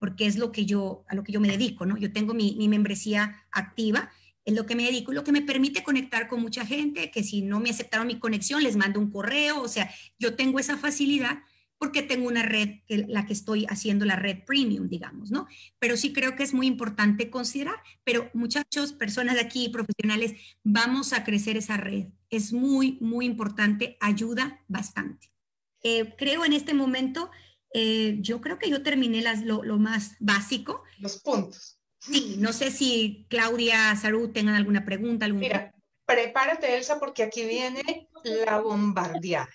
porque es lo que yo, a lo que yo me dedico, ¿no? Yo tengo mi, mi membresía activa, es lo que me dedico, lo que me permite conectar con mucha gente, que si no me aceptaron mi conexión, les mando un correo, o sea, yo tengo esa facilidad porque tengo una red, que, la que estoy haciendo, la red premium, digamos, ¿no? Pero sí creo que es muy importante considerar, pero muchachos, personas de aquí, profesionales, vamos a crecer esa red. Es muy, muy importante, ayuda bastante. Eh, creo en este momento, eh, yo creo que yo terminé las, lo, lo más básico. Los puntos. Sí, no sé si Claudia, Saru tengan alguna pregunta. Algún... Mira, prepárate, Elsa, porque aquí viene la bombardeada.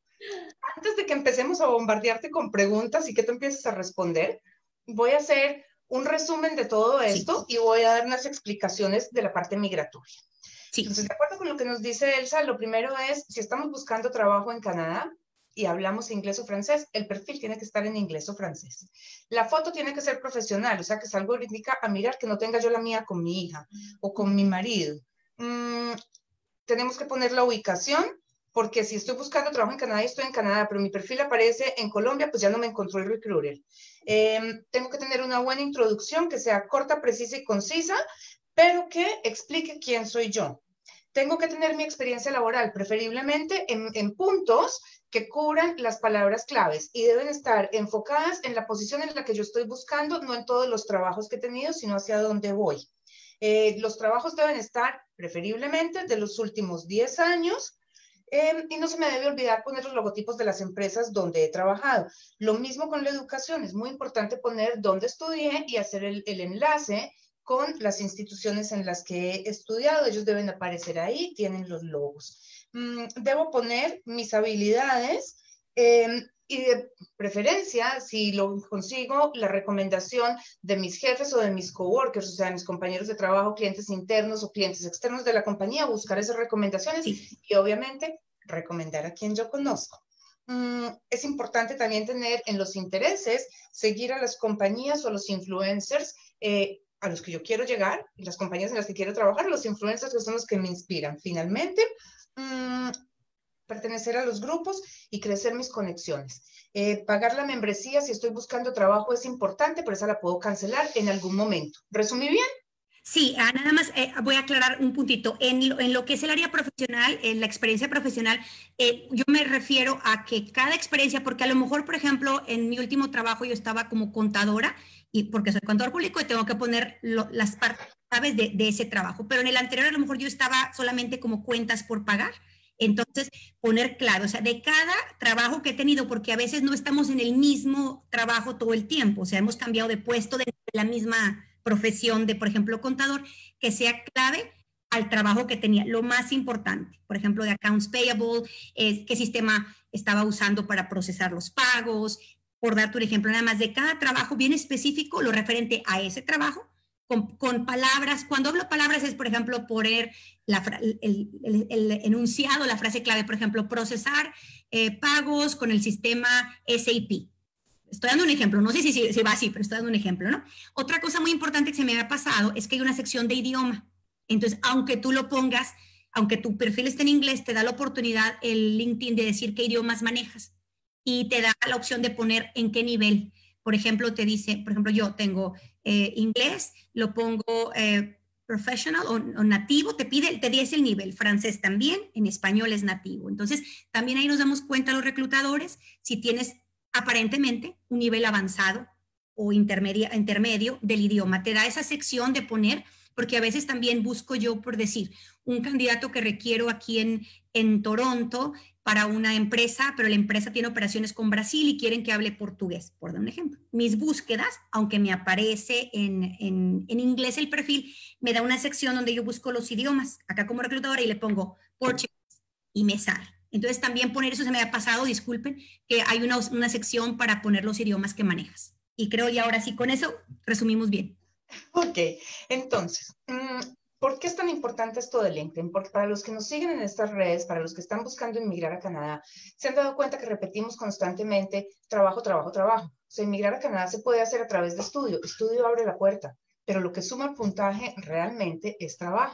Antes de que empecemos a bombardearte con preguntas y que tú empieces a responder, voy a hacer un resumen de todo esto sí. y voy a dar unas explicaciones de la parte migratoria. Sí. Entonces, de acuerdo con lo que nos dice Elsa, lo primero es, si estamos buscando trabajo en Canadá y hablamos inglés o francés, el perfil tiene que estar en inglés o francés. La foto tiene que ser profesional, o sea, que salgo ahorita a mirar que no tenga yo la mía con mi hija o con mi marido. Mm, tenemos que poner la ubicación, porque si estoy buscando trabajo en Canadá y estoy en Canadá, pero mi perfil aparece en Colombia, pues ya no me encontró el recruiter. Eh, tengo que tener una buena introducción que sea corta, precisa y concisa, pero que explique quién soy yo. Tengo que tener mi experiencia laboral, preferiblemente en, en puntos que cubran las palabras claves y deben estar enfocadas en la posición en la que yo estoy buscando, no en todos los trabajos que he tenido, sino hacia dónde voy. Eh, los trabajos deben estar preferiblemente de los últimos diez años, Eh, y no se me debe olvidar poner los logotipos de las empresas donde he trabajado. Lo mismo con la educación, es muy importante poner dónde estudié y hacer el, el enlace con las instituciones en las que he estudiado. Ellos deben aparecer ahí, tienen los logos. Mm, debo poner mis habilidades eh, y de preferencia, si lo consigo, la recomendación de mis jefes o de mis coworkers, o sea, mis compañeros de trabajo, clientes internos o clientes externos de la compañía, buscar esas recomendaciones sí. y obviamente recomendar a quien yo conozco. Mm, es importante también tener en los intereses, seguir a las compañías o a los influencers eh, a los que yo quiero llegar, y las compañías en las que quiero trabajar, los influencers que son los que me inspiran. Finalmente, mmm, pertenecer a los grupos y crecer mis conexiones. Eh, pagar la membresía si estoy buscando trabajo es importante, pero esa la puedo cancelar en algún momento. ¿Resumí bien? Sí, ah, nada más eh, voy a aclarar un puntito. En lo, en lo que es el área profesional, en la experiencia profesional, eh, yo me refiero a que cada experiencia, porque a lo mejor, por ejemplo, en mi último trabajo yo estaba como contadora, y porque soy contador público y tengo que poner lo, las partes claves de, de ese trabajo, pero en el anterior a lo mejor yo estaba solamente como cuentas por pagar. Entonces, poner claro, o sea, de cada trabajo que he tenido, porque a veces no estamos en el mismo trabajo todo el tiempo, o sea, hemos cambiado de puesto de la misma profesión de, por ejemplo, contador, que sea clave al trabajo que tenía, lo más importante, por ejemplo, de accounts payable, eh, qué sistema estaba usando para procesar los pagos, por darte un ejemplo, nada más de cada trabajo bien específico, lo referente a ese trabajo, con, con palabras. Cuando hablo palabras es, por ejemplo, poner la, el, el, el enunciado, la frase clave, por ejemplo, procesar eh, pagos con el sistema S A P. Estoy dando un ejemplo, no sé si, si, si va así, pero estoy dando un ejemplo, ¿no? Otra cosa muy importante que se me ha pasado es que hay una sección de idioma. Entonces, aunque tú lo pongas, aunque tu perfil esté en inglés, te da la oportunidad el LinkedIn de decir qué idiomas manejas y te da la opción de poner en qué nivel. Por ejemplo, te dice, por ejemplo, yo tengo eh, inglés, lo pongo eh, professional o, o nativo, te pide, te dice el nivel, francés también, en español es nativo. Entonces, también ahí nos damos cuenta los reclutadores si tienes aparentemente un nivel avanzado o intermedio, intermedio del idioma. Te da esa sección de poner, porque a veces también busco yo, por decir, un candidato que requiero aquí en, en Toronto para una empresa, pero la empresa tiene operaciones con Brasil y quieren que hable portugués, por dar un ejemplo. Mis búsquedas, aunque me aparece en, en, en inglés el perfil, me da una sección donde yo busco los idiomas, acá como reclutadora, y le pongo portugués y me sale. Entonces también poner eso se me ha pasado, disculpen, que hay una, una sección para poner los idiomas que manejas. Y creo y ahora sí, con eso resumimos bien. Ok, entonces, ¿por qué es tan importante esto de LinkedIn? Porque para los que nos siguen en estas redes, para los que están buscando emigrar a Canadá, se han dado cuenta que repetimos constantemente trabajo, trabajo, trabajo. O sea, emigrar a Canadá se puede hacer a través de estudio. Estudio abre la puerta, pero lo que suma el puntaje realmente es trabajo.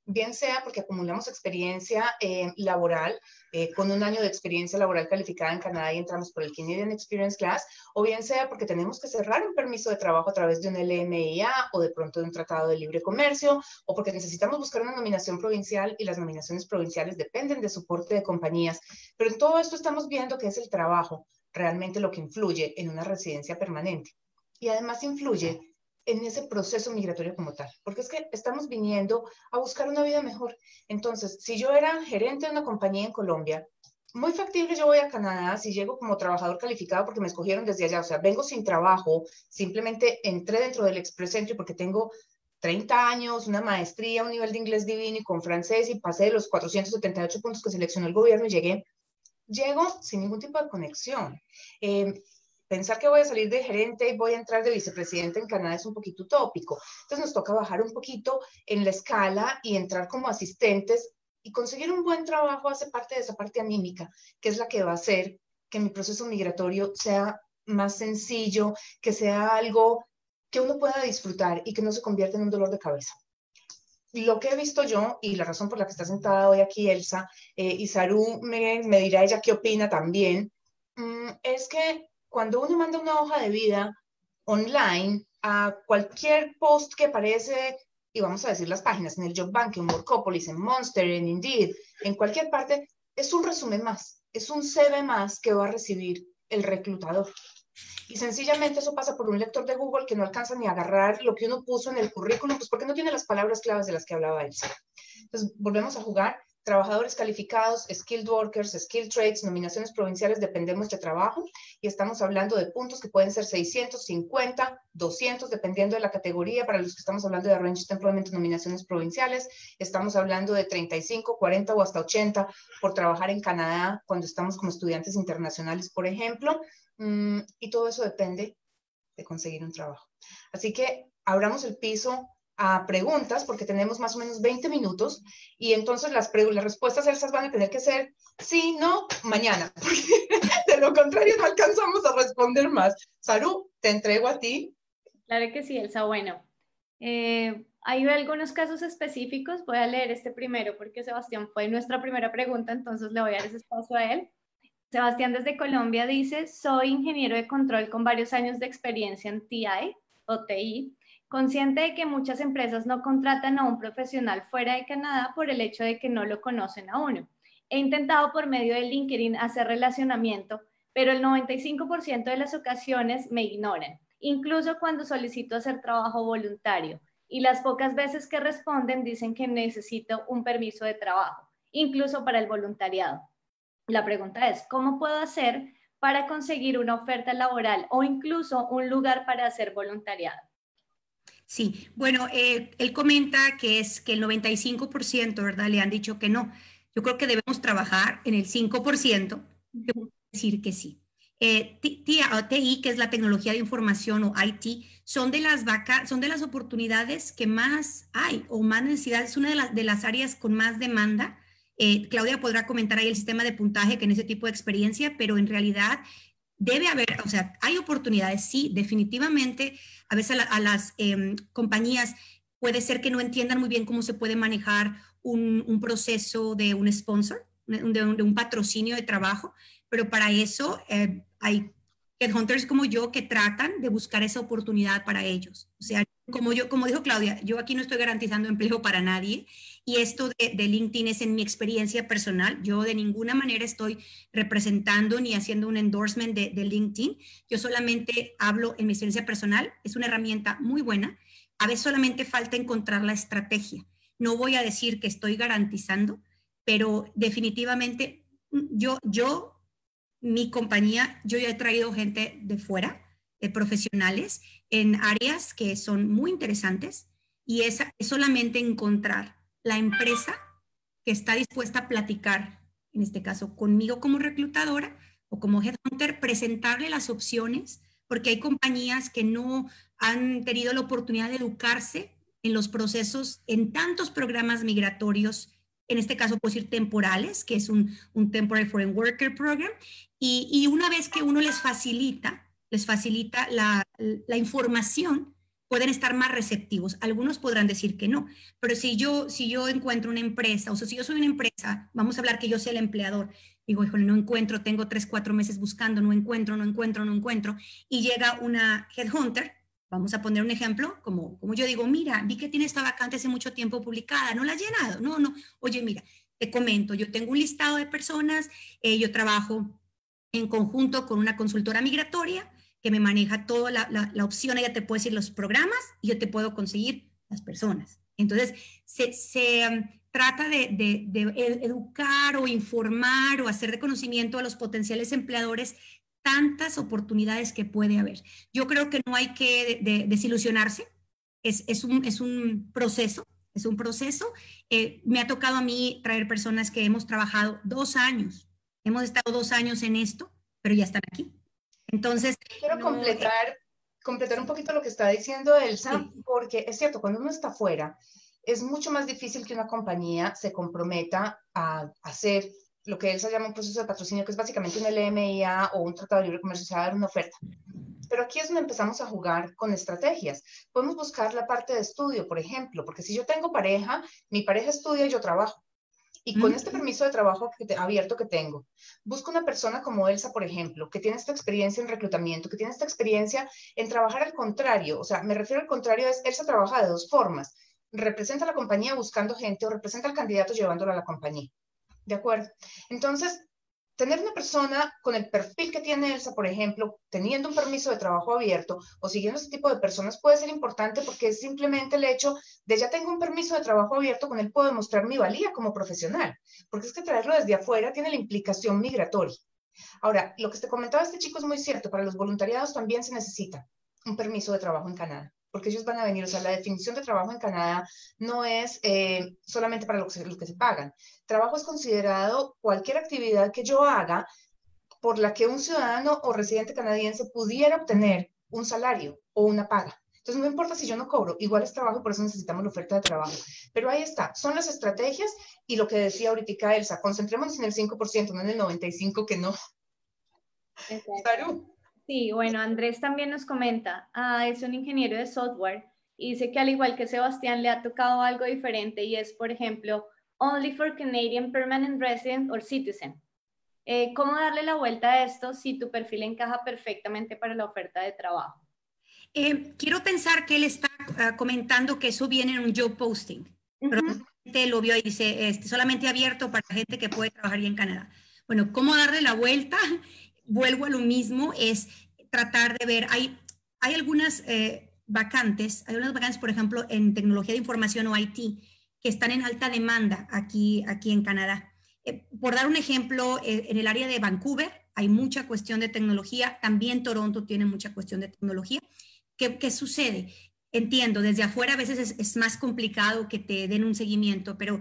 bien sea porque acumulamos experiencia eh, laboral, eh, con un año de experiencia laboral calificada en Canadá y entramos por el Canadian Experience Class, o bien sea porque tenemos que cerrar un permiso de trabajo a través de un L M I A o de pronto de un tratado de libre comercio, o porque necesitamos buscar una nominación provincial y las nominaciones provinciales dependen de soporte de compañías. Pero en todo esto estamos viendo que es el trabajo realmente lo que influye en una residencia permanente. Y además influye en ese proceso migratorio como tal, porque es que estamos viniendo a buscar una vida mejor. Entonces, si yo era gerente de una compañía en Colombia, muy factible yo voy a Canadá si llego como trabajador calificado porque me escogieron desde allá, o sea, vengo sin trabajo, simplemente entré dentro del Express Entry porque tengo treinta años, una maestría, un nivel de inglés divino y con francés y pasé de los cuatrocientos setenta y ocho puntos que seleccionó el gobierno y llegué. Llego sin ningún tipo de conexión. Eh, Pensar que voy a salir de gerente y voy a entrar de vicepresidente en Canadá es un poquito utópico. Entonces nos toca bajar un poquito en la escala y entrar como asistentes, y conseguir un buen trabajo hace parte de esa parte anímica, que es la que va a hacer que mi proceso migratorio sea más sencillo, que sea algo que uno pueda disfrutar y que no se convierta en un dolor de cabeza. Lo que he visto yo, y la razón por la que está sentada hoy aquí Elsa, eh, y Saru me, me dirá ella qué opina también, mmm, es que cuando uno manda una hoja de vida online a cualquier post que aparece, y vamos a decir las páginas, en el Job Bank, en Workopolis, en Monster, en Indeed, en cualquier parte, es un resumen más, es un C V más que va a recibir el reclutador. Y sencillamente eso pasa por un lector de Google que no alcanza ni a agarrar lo que uno puso en el currículum, pues porque no tiene las palabras claves de las que hablaba Elsa. Entonces, volvemos a jugar. Trabajadores calificados, skilled workers, skilled trades, nominaciones provinciales, dependemos de trabajo, y estamos hablando de puntos que pueden ser seiscientos cincuenta, doscientos, dependiendo de la categoría. Para los que estamos hablando de Arranged Employment, nominaciones provinciales, estamos hablando de treinta y cinco, cuarenta o hasta ochenta por trabajar en Canadá cuando estamos como estudiantes internacionales, por ejemplo, y todo eso depende de conseguir un trabajo. Así que abramos el piso a preguntas, porque tenemos más o menos veinte minutos, y entonces las, las respuestas esas van a tener que ser sí, no, mañana, porque de lo contrario no alcanzamos a responder más. Saru, te entrego a ti. Claro que sí, Elsa. Bueno, eh, hay algunos casos específicos. Voy a leer este primero porque Sebastián fue nuestra primera pregunta, entonces le voy a dar ese espacio a él. Sebastián desde Colombia dice: soy ingeniero de control con varios años de experiencia en T I o T I, consciente de que muchas empresas no contratan a un profesional fuera de Canadá por el hecho de que no lo conocen a uno. He intentado por medio de LinkedIn hacer relacionamiento, pero el noventa y cinco por ciento de las ocasiones me ignoran, incluso cuando solicito hacer trabajo voluntario, y las pocas veces que responden dicen que necesito un permiso de trabajo, incluso para el voluntariado. La pregunta es, ¿cómo puedo hacer para conseguir una oferta laboral o incluso un lugar para hacer voluntariado? Sí, bueno, eh, él comenta que es que el noventa y cinco por ciento, ¿verdad? Le han dicho que no. Yo creo que debemos trabajar en el cinco por ciento, que puede decir que sí. Eh, T I, que es la tecnología de información, o I T, son de las vaca, son de las oportunidades que más hay o más necesidades. Es una de, la, de las áreas con más demanda. Eh, Claudia podrá comentar ahí el sistema de puntaje que en ese tipo de experiencia, pero en realidad debe haber, o sea, hay oportunidades, sí, definitivamente. A veces a, la, a las eh, compañías puede ser que no entiendan muy bien cómo se puede manejar un, un proceso de un sponsor, de un, de un patrocinio de trabajo, pero para eso eh, hay headhunters como yo que tratan de buscar esa oportunidad para ellos. O sea, como, yo, como dijo Claudia, yo aquí no estoy garantizando empleo para nadie, y esto de, de LinkedIn es en mi experiencia personal. Yo de ninguna manera estoy representando ni haciendo un endorsement de, de LinkedIn. Yo solamente hablo en mi experiencia personal. Es una herramienta muy buena. A veces solamente falta encontrar la estrategia. No voy a decir que estoy garantizando, pero definitivamente yo, yo mi compañía, yo ya he traído gente de fuera, de profesionales, en áreas que son muy interesantes, y es, es solamente encontrar la empresa que está dispuesta a platicar, en este caso conmigo como reclutadora o como headhunter, presentarle las opciones, porque hay compañías que no han tenido la oportunidad de educarse en los procesos, en tantos programas migratorios, en este caso puedo decir temporales, que es un, un Temporary Foreign Worker Program, y, y una vez que uno les facilita, les facilita la, la información, pueden estar más receptivos. Algunos podrán decir que no, pero si yo, si yo encuentro una empresa, o sea, si yo soy una empresa, vamos a hablar que yo sea el empleador, digo, híjole, no encuentro, tengo tres, cuatro meses buscando, no encuentro, no encuentro, no encuentro, y llega una headhunter, vamos a poner un ejemplo, como, como yo digo, mira, vi que tiene esta vacante hace mucho tiempo publicada, ¿no la has llenado? No, no, oye, mira, te comento, yo tengo un listado de personas, eh, yo trabajo en conjunto con una consultora migratoria, que me maneja toda la, la, la opción, ella te puede decir los programas y yo te puedo conseguir las personas. Entonces, se, se um, trata de, de, de educar o informar o hacer reconocimiento a los potenciales empleadores tantas oportunidades que puede haber. Yo creo que no hay que de, de, desilusionarse, es, es, un, es un proceso, es un proceso. Eh, me ha tocado a mí traer personas que hemos trabajado dos años, hemos estado dos años en esto, pero ya están aquí. Entonces, quiero no, completar, eh, completar un poquito lo que está diciendo Elsa, sí. porque es cierto, cuando uno está afuera, es mucho más difícil que una compañía se comprometa a hacer lo que Elsa llama un proceso de patrocinio, que es básicamente un L M I A o un tratado de libre comercio, se va a dar una oferta. Pero aquí es donde empezamos a jugar con estrategias. Podemos buscar la parte de estudio, por ejemplo, porque si yo tengo pareja, mi pareja estudia y yo trabajo. Y con este permiso de trabajo que te, abierto que tengo, busco una persona como Elsa, por ejemplo, que tiene esta experiencia en reclutamiento, que tiene esta experiencia en trabajar al contrario. O sea, me refiero al contrario, es Elsa trabaja de dos formas. Representa a la compañía buscando gente o representa al candidato llevándolo a la compañía. ¿De acuerdo? Entonces, tener una persona con el perfil que tiene Elsa, por ejemplo, teniendo un permiso de trabajo abierto o siguiendo ese tipo de personas puede ser importante porque es simplemente el hecho de ya tengo un permiso de trabajo abierto, con él puedo demostrar mi valía como profesional, porque es que traerlo desde afuera tiene la implicación migratoria. Ahora, lo que te comentaba este chico es muy cierto, para los voluntariados también se necesita un permiso de trabajo en Canadá, porque ellos van a venir, o sea, la definición de trabajo en Canadá no es eh, solamente para lo que, se, lo que se pagan. Trabajo es considerado cualquier actividad que yo haga por la que un ciudadano o residente canadiense pudiera obtener un salario o una paga. Entonces, no importa si yo no cobro, igual es trabajo y por eso necesitamos la oferta de trabajo. Pero ahí está, son las estrategias y lo que decía ahorita Elsa, concentrémonos en el cinco por ciento, no en el noventa y cinco por ciento que no. Saru. Sí, bueno, Andrés también nos comenta, ah, es un ingeniero de software y dice que al igual que Sebastián le ha tocado algo diferente y es, por ejemplo, only for Canadian permanent resident or citizen. Eh, ¿Cómo darle la vuelta a esto si tu perfil encaja perfectamente para la oferta de trabajo? Eh, quiero pensar que él está uh, comentando que eso viene en un job posting. Uh-huh. Probablemente lo vio y dice, este, solamente abierto para gente que puede trabajar ya en Canadá. Bueno, ¿cómo darle la vuelta? Vuelvo a lo mismo, es tratar de ver, hay, hay algunas eh, vacantes, hay unas vacantes, por ejemplo, en tecnología de información o I T, que están en alta demanda aquí, aquí en Canadá. Eh, por dar un ejemplo, eh, en el área de Vancouver hay mucha cuestión de tecnología, también Toronto tiene mucha cuestión de tecnología. ¿Qué, qué sucede? Entiendo, desde afuera a veces es, es más complicado que te den un seguimiento, pero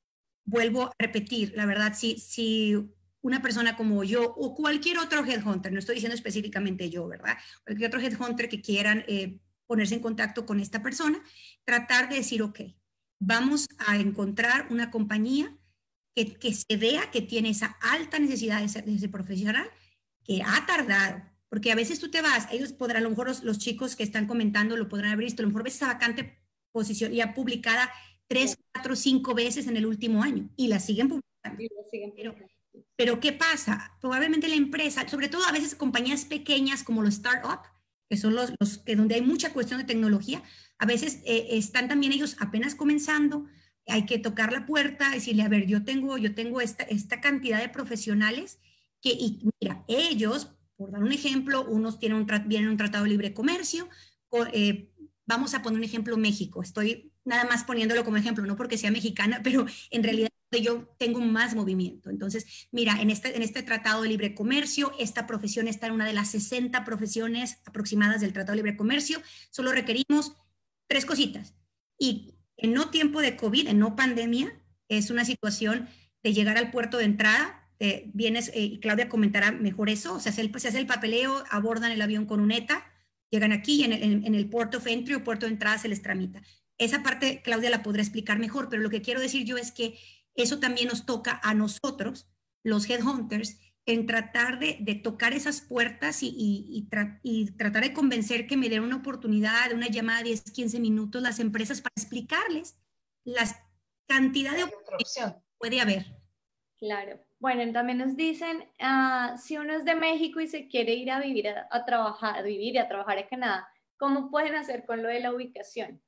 vuelvo a repetir, la verdad, si, si una persona como yo o cualquier otro headhunter, no estoy diciendo específicamente yo, ¿verdad? Cualquier otro headhunter que quieran eh, ponerse en contacto con esta persona, tratar de decir, ok, vamos a encontrar una compañía que, que se vea que tiene esa alta necesidad de ser, de ser profesional, que ha tardado, porque a veces tú te vas, ellos podrán, a lo mejor los, los chicos que están comentando lo podrán haber visto, a lo mejor ves esa vacante posición ya publicada tres, cuatro, cinco veces en el último año y la siguen publicando. Y la siguen publicando. Pero, pero ¿qué pasa? Probablemente la empresa, sobre todo a veces compañías pequeñas como los startups, que son los, los que donde hay mucha cuestión de tecnología, a veces eh, están también ellos apenas comenzando, hay que tocar la puerta, decirle, a ver, yo tengo, yo tengo esta, esta cantidad de profesionales que, y mira, ellos, por dar un ejemplo, unos tienen un, vienen un tratado de libre comercio, o, eh, vamos a poner un ejemplo México, estoy nada más poniéndolo como ejemplo, no porque sea mexicana, pero en realidad yo tengo más movimiento. Entonces, mira, en este, en este tratado de libre comercio, esta profesión está en una de las sesenta profesiones aproximadas del tratado de libre comercio, solo requerimos tres cositas. Y en no tiempo de COVID, en no pandemia, es una situación de llegar al puerto de entrada, eh, vienes, y eh, Claudia comentará mejor eso, o sea, se hace, se hace el papeleo, abordan el avión con un ETA, llegan aquí y en el, en, en el port of entry o puerto de entrada se les tramita. Esa parte Claudia la podrá explicar mejor, pero lo que quiero decir yo es que eso también nos toca a nosotros, los headhunters, en tratar de, de tocar esas puertas y, y, y, tra y tratar de convencer que me den una oportunidad, una llamada de diez, quince minutos las empresas para explicarles las cantidad de oportunidades que puede haber. Claro. Bueno, también nos dicen, uh, si uno es de México y se quiere ir a vivir a, a trabajar, a vivir y a trabajar en Canadá, ¿cómo pueden hacer con lo de la ubicación?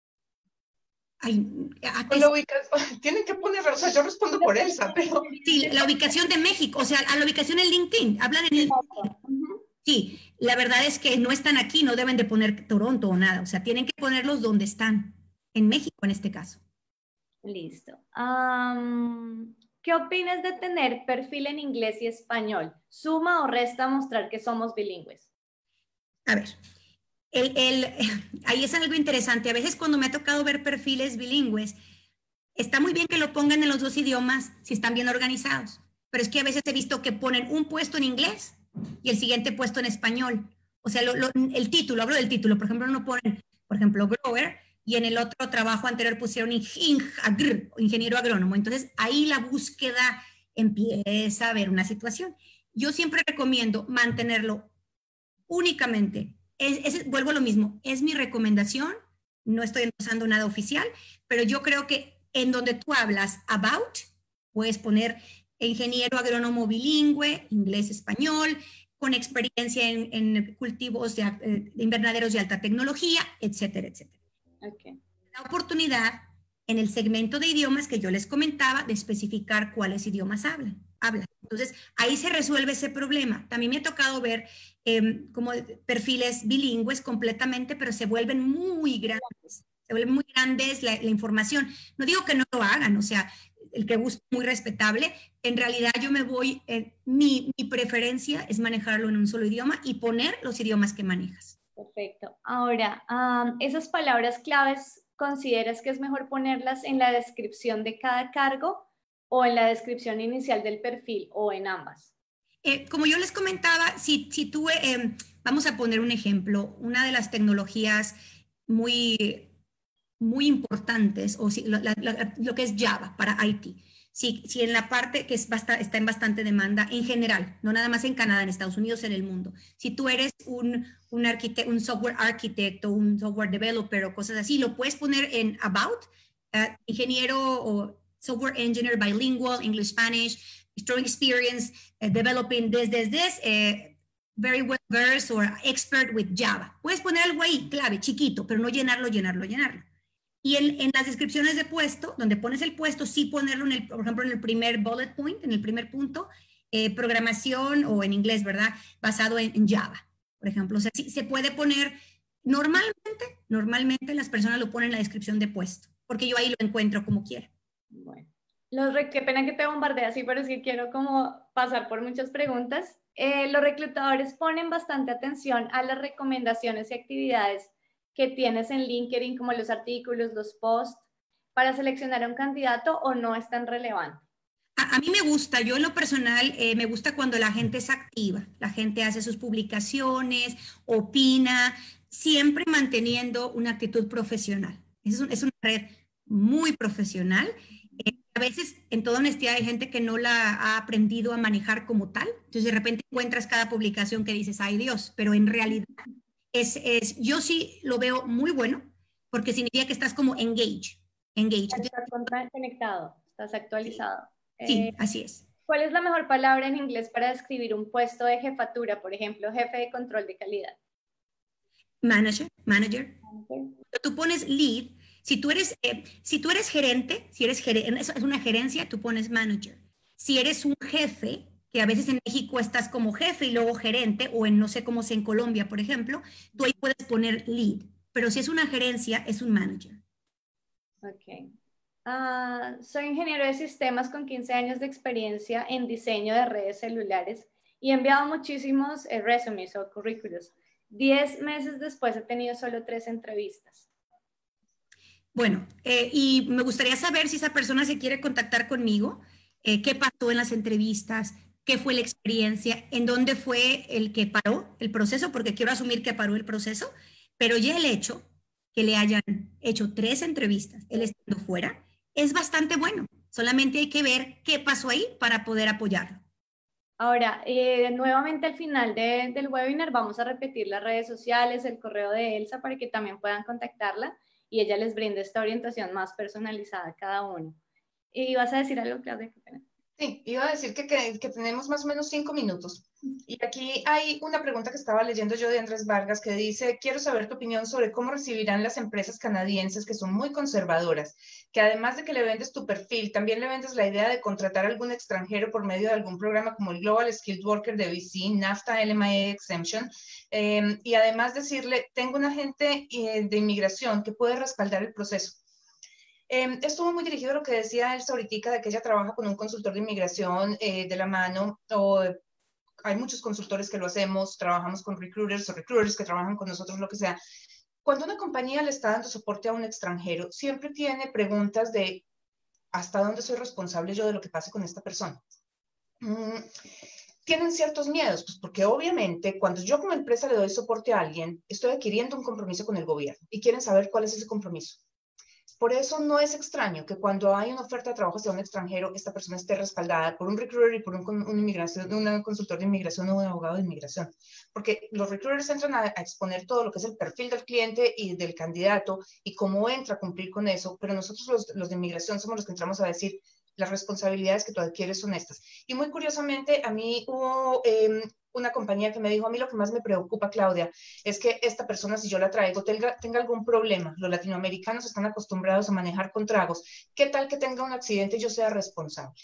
Ay, con la ubicación, tienen que ponerlo, o sea, yo respondo por Elsa, pero... Sí, la ubicación de México, o sea, a la ubicación en LinkedIn, hablan en el... Uh-huh. Sí, la verdad es que no están aquí, no deben de poner Toronto o nada, o sea, tienen que ponerlos donde están, en México en este caso. Listo. Um, ¿Qué opinas de tener perfil en inglés y español? ¿Suma o resta mostrar que somos bilingües? A ver, el, el, ahí es algo interesante. A veces cuando me ha tocado ver perfiles bilingües, está muy bien que lo pongan en los dos idiomas si están bien organizados, pero es que a veces he visto que ponen un puesto en inglés y el siguiente puesto en español. O sea, lo, lo, el título, hablo del título, por ejemplo, no ponen, por ejemplo, grower, y en el otro trabajo anterior pusieron ingeniero agrónomo. Entonces, ahí la búsqueda empieza a ver una situación. Yo siempre recomiendo mantenerlo únicamente. Es, es, vuelvo a lo mismo, es mi recomendación, no estoy endosando nada oficial, pero yo creo que en donde tú hablas about, puedes poner ingeniero agrónomo bilingüe, inglés-español, con experiencia en, en cultivos de, de invernaderos de alta tecnología, etcétera, etcétera. Okay. La oportunidad en el segmento de idiomas que yo les comentaba de especificar cuáles idiomas hablan. hablan. Entonces, ahí se resuelve ese problema. También me ha tocado ver eh, como perfiles bilingües completamente, pero se vuelven muy grandes. Se vuelven muy grandes la, la información. No digo que no lo hagan, o sea, el que busque muy respetable. En realidad yo me voy, eh, mi, mi preferencia es manejarlo en un solo idioma y poner los idiomas que manejas. Perfecto. Ahora, um, esas palabras claves, ¿consideras que es mejor ponerlas en la descripción de cada cargo o en la descripción inicial del perfil o en ambas? Eh, como yo les comentaba, si, si tú, eh, vamos a poner un ejemplo, una de las tecnologías muy, muy importantes, o si, la, la, lo que es Java para I T, si, si en la parte que es basta, está en bastante demanda en general, no nada más en Canadá, en Estados Unidos, en el mundo, si tú eres un, un, un software arquitecto, un software developer o cosas así, lo puedes poner en about, uh, ingeniero o software engineer bilingual, English, Spanish, strong experience uh, developing this, this, this, uh, very well versed or expert with Java. Puedes poner algo ahí, clave, chiquito, pero no llenarlo, llenarlo, llenarlo. Y en, en las descripciones de puesto, donde pones el puesto, sí ponerlo, en el, por ejemplo, en el primer bullet point, en el primer punto, eh, programación o en inglés, ¿verdad? Basado en, en Java, por ejemplo. O sea, sí, se puede poner, normalmente, normalmente las personas lo ponen en la descripción de puesto, porque yo ahí lo encuentro como quiera. Bueno, los qué pena que te bombardee así, pero es que quiero como pasar por muchas preguntas. Eh, los reclutadores ponen bastante atención a las recomendaciones y actividades que tienes en LinkedIn, como los artículos, los posts, para seleccionar a un candidato, o no es tan relevante? A, a mí me gusta, yo en lo personal, eh, me gusta cuando la gente es activa, la gente hace sus publicaciones, opina, siempre manteniendo una actitud profesional. Es, un, es una red muy profesional. Eh, a veces, en toda honestidad, hay gente que no la ha aprendido a manejar como tal. Entonces, de repente encuentras cada publicación que dices, ay Dios, pero en realidad es, es, yo sí lo veo muy bueno, porque significa que estás como engage. engage. Estás conectado, estás actualizado. Sí, sí eh, así es. ¿Cuál es la mejor palabra en inglés para describir un puesto de jefatura, por ejemplo, jefe de control de calidad? Manager, manager. Okay. Tú pones lead. Si tú eres, eh, si tú eres gerente, si eres gerente, es una gerencia, tú pones manager. Si eres un jefe, que a veces en México estás como jefe y luego gerente, o en no sé cómo sea en Colombia, por ejemplo, tú ahí puedes poner lead. Pero si es una gerencia, es un manager. Ok. Uh, soy ingeniero de sistemas con quince años de experiencia en diseño de redes celulares y he enviado muchísimos eh, resumes o currículos. Diez meses después he tenido solo tres entrevistas. Bueno, eh, y me gustaría saber si esa persona se quiere contactar conmigo, eh, qué pasó en las entrevistas, qué fue la experiencia, en dónde fue el que paró el proceso, porque quiero asumir que paró el proceso, pero ya el hecho que le hayan hecho tres entrevistas, él estando fuera, es bastante bueno. Solamente hay que ver qué pasó ahí para poder apoyarlo. Ahora, eh, nuevamente al final de, del webinar vamos a repetir las redes sociales, el correo de Elsa para que también puedan contactarla y ella les brinde esta orientación más personalizada a cada uno. ¿Y vas a decir algo, Claudia? Sí, iba a decir que, que, que tenemos más o menos cinco minutos. Y aquí hay una pregunta que estaba leyendo yo de Andrés Vargas que dice, quiero saber tu opinión sobre cómo recibirán las empresas canadienses que son muy conservadoras, que además de que le vendes tu perfil, también le vendes la idea de contratar a algún extranjero por medio de algún programa como el Global Skilled Worker de V C, NAFTA, L M I A Exemption, eh, y además decirle, tengo un agente eh, de inmigración que puede respaldar el proceso. Eh, estuvo muy dirigido a lo que decía Elsa ahorita de que ella trabaja con un consultor de inmigración eh, de la mano, o hay muchos consultores que lo hacemos, trabajamos con recruiters o recruiters que trabajan con nosotros, lo que sea. Cuando una compañía le está dando soporte a un extranjero, siempre tiene preguntas de ¿hasta dónde soy responsable yo de lo que pase con esta persona? Mm, tienen ciertos miedos, pues porque obviamente cuando yo como empresa le doy soporte a alguien, estoy adquiriendo un compromiso con el gobierno y quieren saber cuál es ese compromiso. Por eso no es extraño que cuando hay una oferta de trabajo hacia un extranjero, esta persona esté respaldada por un recruiter y por un, un, inmigración, un consultor de inmigración o un abogado de inmigración. Porque los recruiters entran a, a exponer todo lo que es el perfil del cliente y del candidato y cómo entra a cumplir con eso, pero nosotros los, los de inmigración somos los que entramos a decir las responsabilidades que tú adquieres son estas. Y muy curiosamente, a mí hubo eh, una compañía que me dijo, a mí lo que más me preocupa, Claudia, es que esta persona, si yo la traigo, tenga, tenga algún problema. Los latinoamericanos están acostumbrados a manejar con tragos. ¿Qué tal que tenga un accidente y yo sea responsable?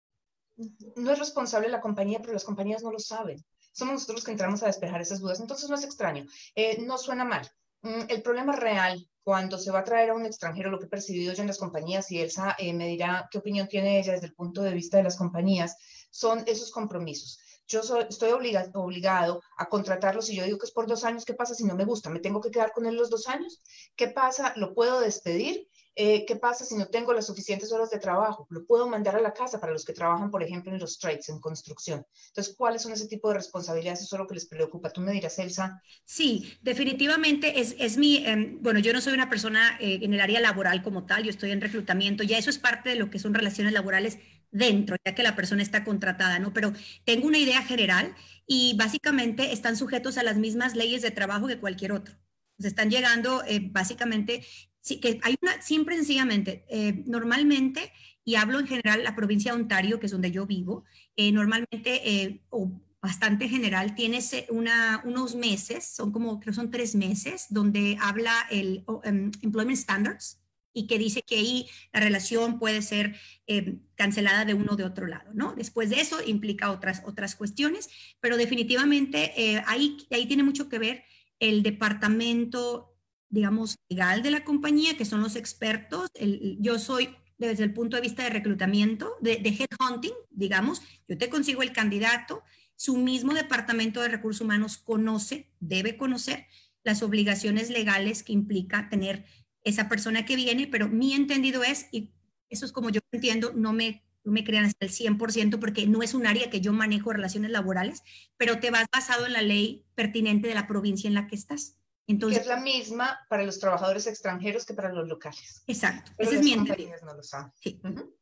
No es responsable la compañía, pero las compañías no lo saben. Somos nosotros los que entramos a despejar esas dudas. Entonces no es extraño. Eh, no suena mal. Mm, el problema real cuando se va a traer a un extranjero, lo que he percibido yo en las compañías, y Elsa eh, me dirá qué opinión tiene ella desde el punto de vista de las compañías, son esos compromisos. Yo soy, estoy obliga, obligado a contratarlo. Si yo digo que es por dos años, ¿qué pasa si no me gusta? ¿Me tengo que quedar con él los dos años? ¿Qué pasa? ¿Lo puedo despedir? Eh, ¿Qué pasa si no tengo las suficientes horas de trabajo? Lo puedo mandar a la casa para los que trabajan, por ejemplo, en los trades, en construcción. Entonces, ¿cuáles son ese tipo de responsabilidades? Eso es lo que les preocupa. Tú me dirás, Elsa. Sí, definitivamente es, es mi, eh, bueno, yo no soy una persona eh, en el área laboral como tal, yo estoy en reclutamiento, ya eso es parte de lo que son relaciones laborales dentro, ya que la persona está contratada, ¿no? Pero tengo una idea general y básicamente están sujetos a las mismas leyes de trabajo que cualquier otro. Pues están llegando eh, básicamente, sí, que hay una, siempre sencillamente, eh, normalmente, y hablo en general la provincia de Ontario, que es donde yo vivo, eh, normalmente, eh, o bastante general, tienes una, unos meses, son como, creo son tres meses, donde habla el um, Employment Standards y que dice que ahí la relación puede ser eh, cancelada de uno o de otro lado, ¿no? Después de eso implica otras, otras cuestiones, pero definitivamente eh, ahí, ahí tiene mucho que ver el departamento, digamos, legal de la compañía, que son los expertos. El, yo soy desde el punto de vista de reclutamiento, de, de headhunting, digamos, yo te consigo el candidato, su mismo departamento de recursos humanos conoce, debe conocer las obligaciones legales que implica tener esa persona que viene, pero mi entendido es, y eso es como yo entiendo, no me, no me crean hasta el cien por ciento porque no es un área que yo manejo relaciones laborales, pero te vas basado en la ley pertinente de la provincia en la que estás. Entonces, que es la misma para los trabajadores extranjeros que para los locales. Exacto. Pero ese las es mi compañías entendido. no lo saben. Sí. Uh-huh.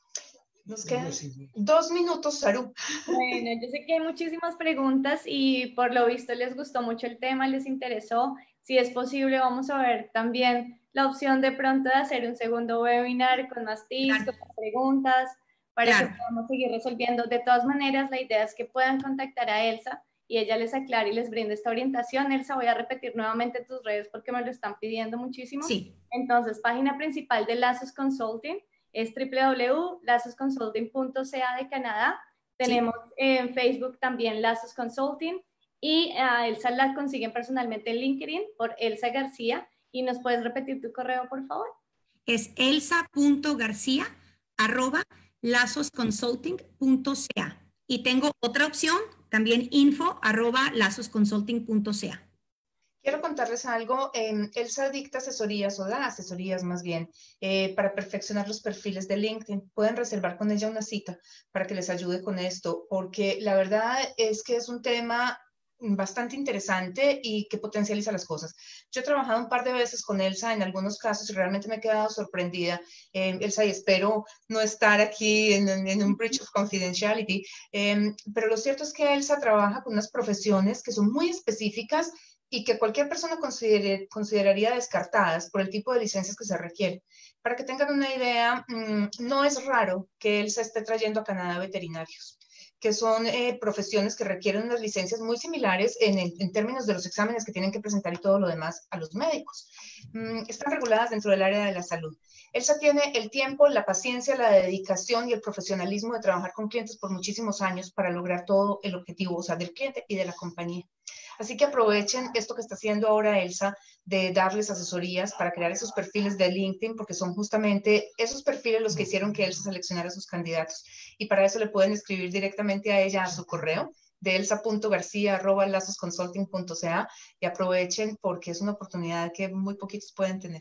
Nos quedan dos minutos, Saru. Bueno, yo sé que hay muchísimas preguntas y por lo visto les gustó mucho el tema, les interesó. Si es posible, vamos a ver también la opción de pronto de hacer un segundo webinar con más tips, claro, con más preguntas, para claro, que podamos seguir resolviendo. De todas maneras, la idea es que puedan contactar a Elsa y ella les aclare y les brinde esta orientación. Elsa, voy a repetir nuevamente tus redes porque me lo están pidiendo muchísimo. Sí. Entonces, página principal de Lazos Consulting es doble u doble u doble u punto lazos consulting punto c a de Canadá. Tenemos sí, en Facebook también Lazos Consulting y a Elsa la consiguen personalmente en LinkedIn por Elsa García. ¿Y nos puedes repetir tu correo, por favor? Es elsa punto garcía arroba lazos consulting punto c a. Y tengo otra opción, también info arroba lazos consulting punto c a. Quiero contarles algo. Eh, Elsa dicta asesorías o da asesorías más bien eh, para perfeccionar los perfiles de LinkedIn. Pueden reservar con ella una cita para que les ayude con esto, porque la verdad es que es un tema bastante interesante y que potencializa las cosas. Yo he trabajado un par de veces con Elsa en algunos casos y realmente me he quedado sorprendida, eh, Elsa, y espero no estar aquí en, en un breach of confidentiality, eh, pero lo cierto es que Elsa trabaja con unas profesiones que son muy específicas y que cualquier persona considere, consideraría descartadas por el tipo de licencias que se requieren. Para que tengan una idea, mmm, no es raro que Elsa esté trayendo a Canadá veterinarios, que son eh, profesiones que requieren unas licencias muy similares en, el, en términos de los exámenes que tienen que presentar y todo lo demás a los médicos. Mm, están reguladas dentro del área de la salud. Elsa tiene el tiempo, la paciencia, la dedicación y el profesionalismo de trabajar con clientes por muchísimos años para lograr todo el objetivo, o sea, del cliente y de la compañía. Así que aprovechen esto que está haciendo ahora Elsa de darles asesorías para crear esos perfiles de LinkedIn, porque son justamente esos perfiles los que hicieron que Elsa seleccionara a sus candidatos. Y para eso le pueden escribir directamente a ella a su correo de elsa punto garcía arroba lazos consulting punto c a y aprovechen porque es una oportunidad que muy poquitos pueden tener.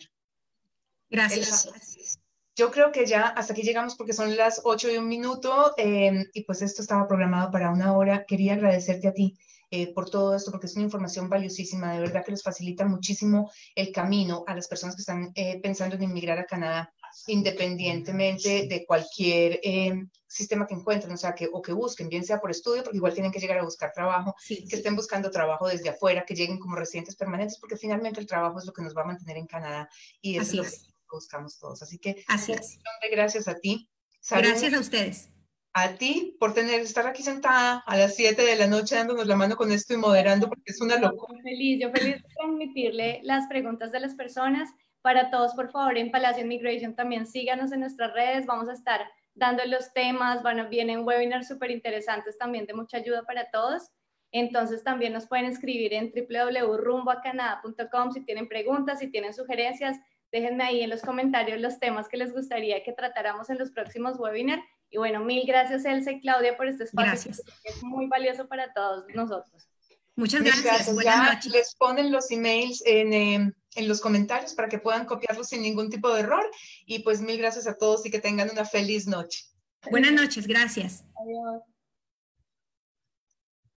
Gracias. Elsa, yo creo que ya hasta aquí llegamos porque son las ocho y un minuto eh, y pues esto estaba programado para una hora. Quería agradecerte a ti eh, por todo esto porque es una información valiosísima, de verdad que les facilita muchísimo el camino a las personas que están eh, pensando en inmigrar a Canadá, independientemente de cualquier eh, sistema que encuentren, o sea, que, o que busquen, bien sea por estudio, porque igual tienen que llegar a buscar trabajo, sí, que estén buscando trabajo desde afuera, que lleguen como residentes permanentes, porque finalmente el trabajo es lo que nos va a mantener en Canadá y eso es lo que buscamos todos. Así que Así es. Gracias a ti. Salud. Gracias a ustedes. A ti por tener, estar aquí sentada a las siete de la noche dándonos la mano con esto y moderando, porque es una locura. Yo feliz, yo feliz de transmitirle las preguntas de las personas. Para todos, por favor, en Palacio Immigration también síganos en nuestras redes. Vamos a estar dando los temas. Bueno, vienen webinars súper interesantes también de mucha ayuda para todos. Entonces también nos pueden escribir en w w w punto rumbo a canadá punto com si tienen preguntas, si tienen sugerencias. Déjenme ahí en los comentarios los temas que les gustaría que tratáramos en los próximos webinars. Y bueno, mil gracias, Elsa y Claudia, por este espacio. Gracias. Que es muy valioso para todos nosotros. Muchas Mil gracias. gracias. Buenas Ya noches. les ponen los emails en, eh, en los comentarios para que puedan copiarlos sin ningún tipo de error. Y pues mil gracias a todos y que tengan una feliz noche. Buenas noches. Gracias. Adiós.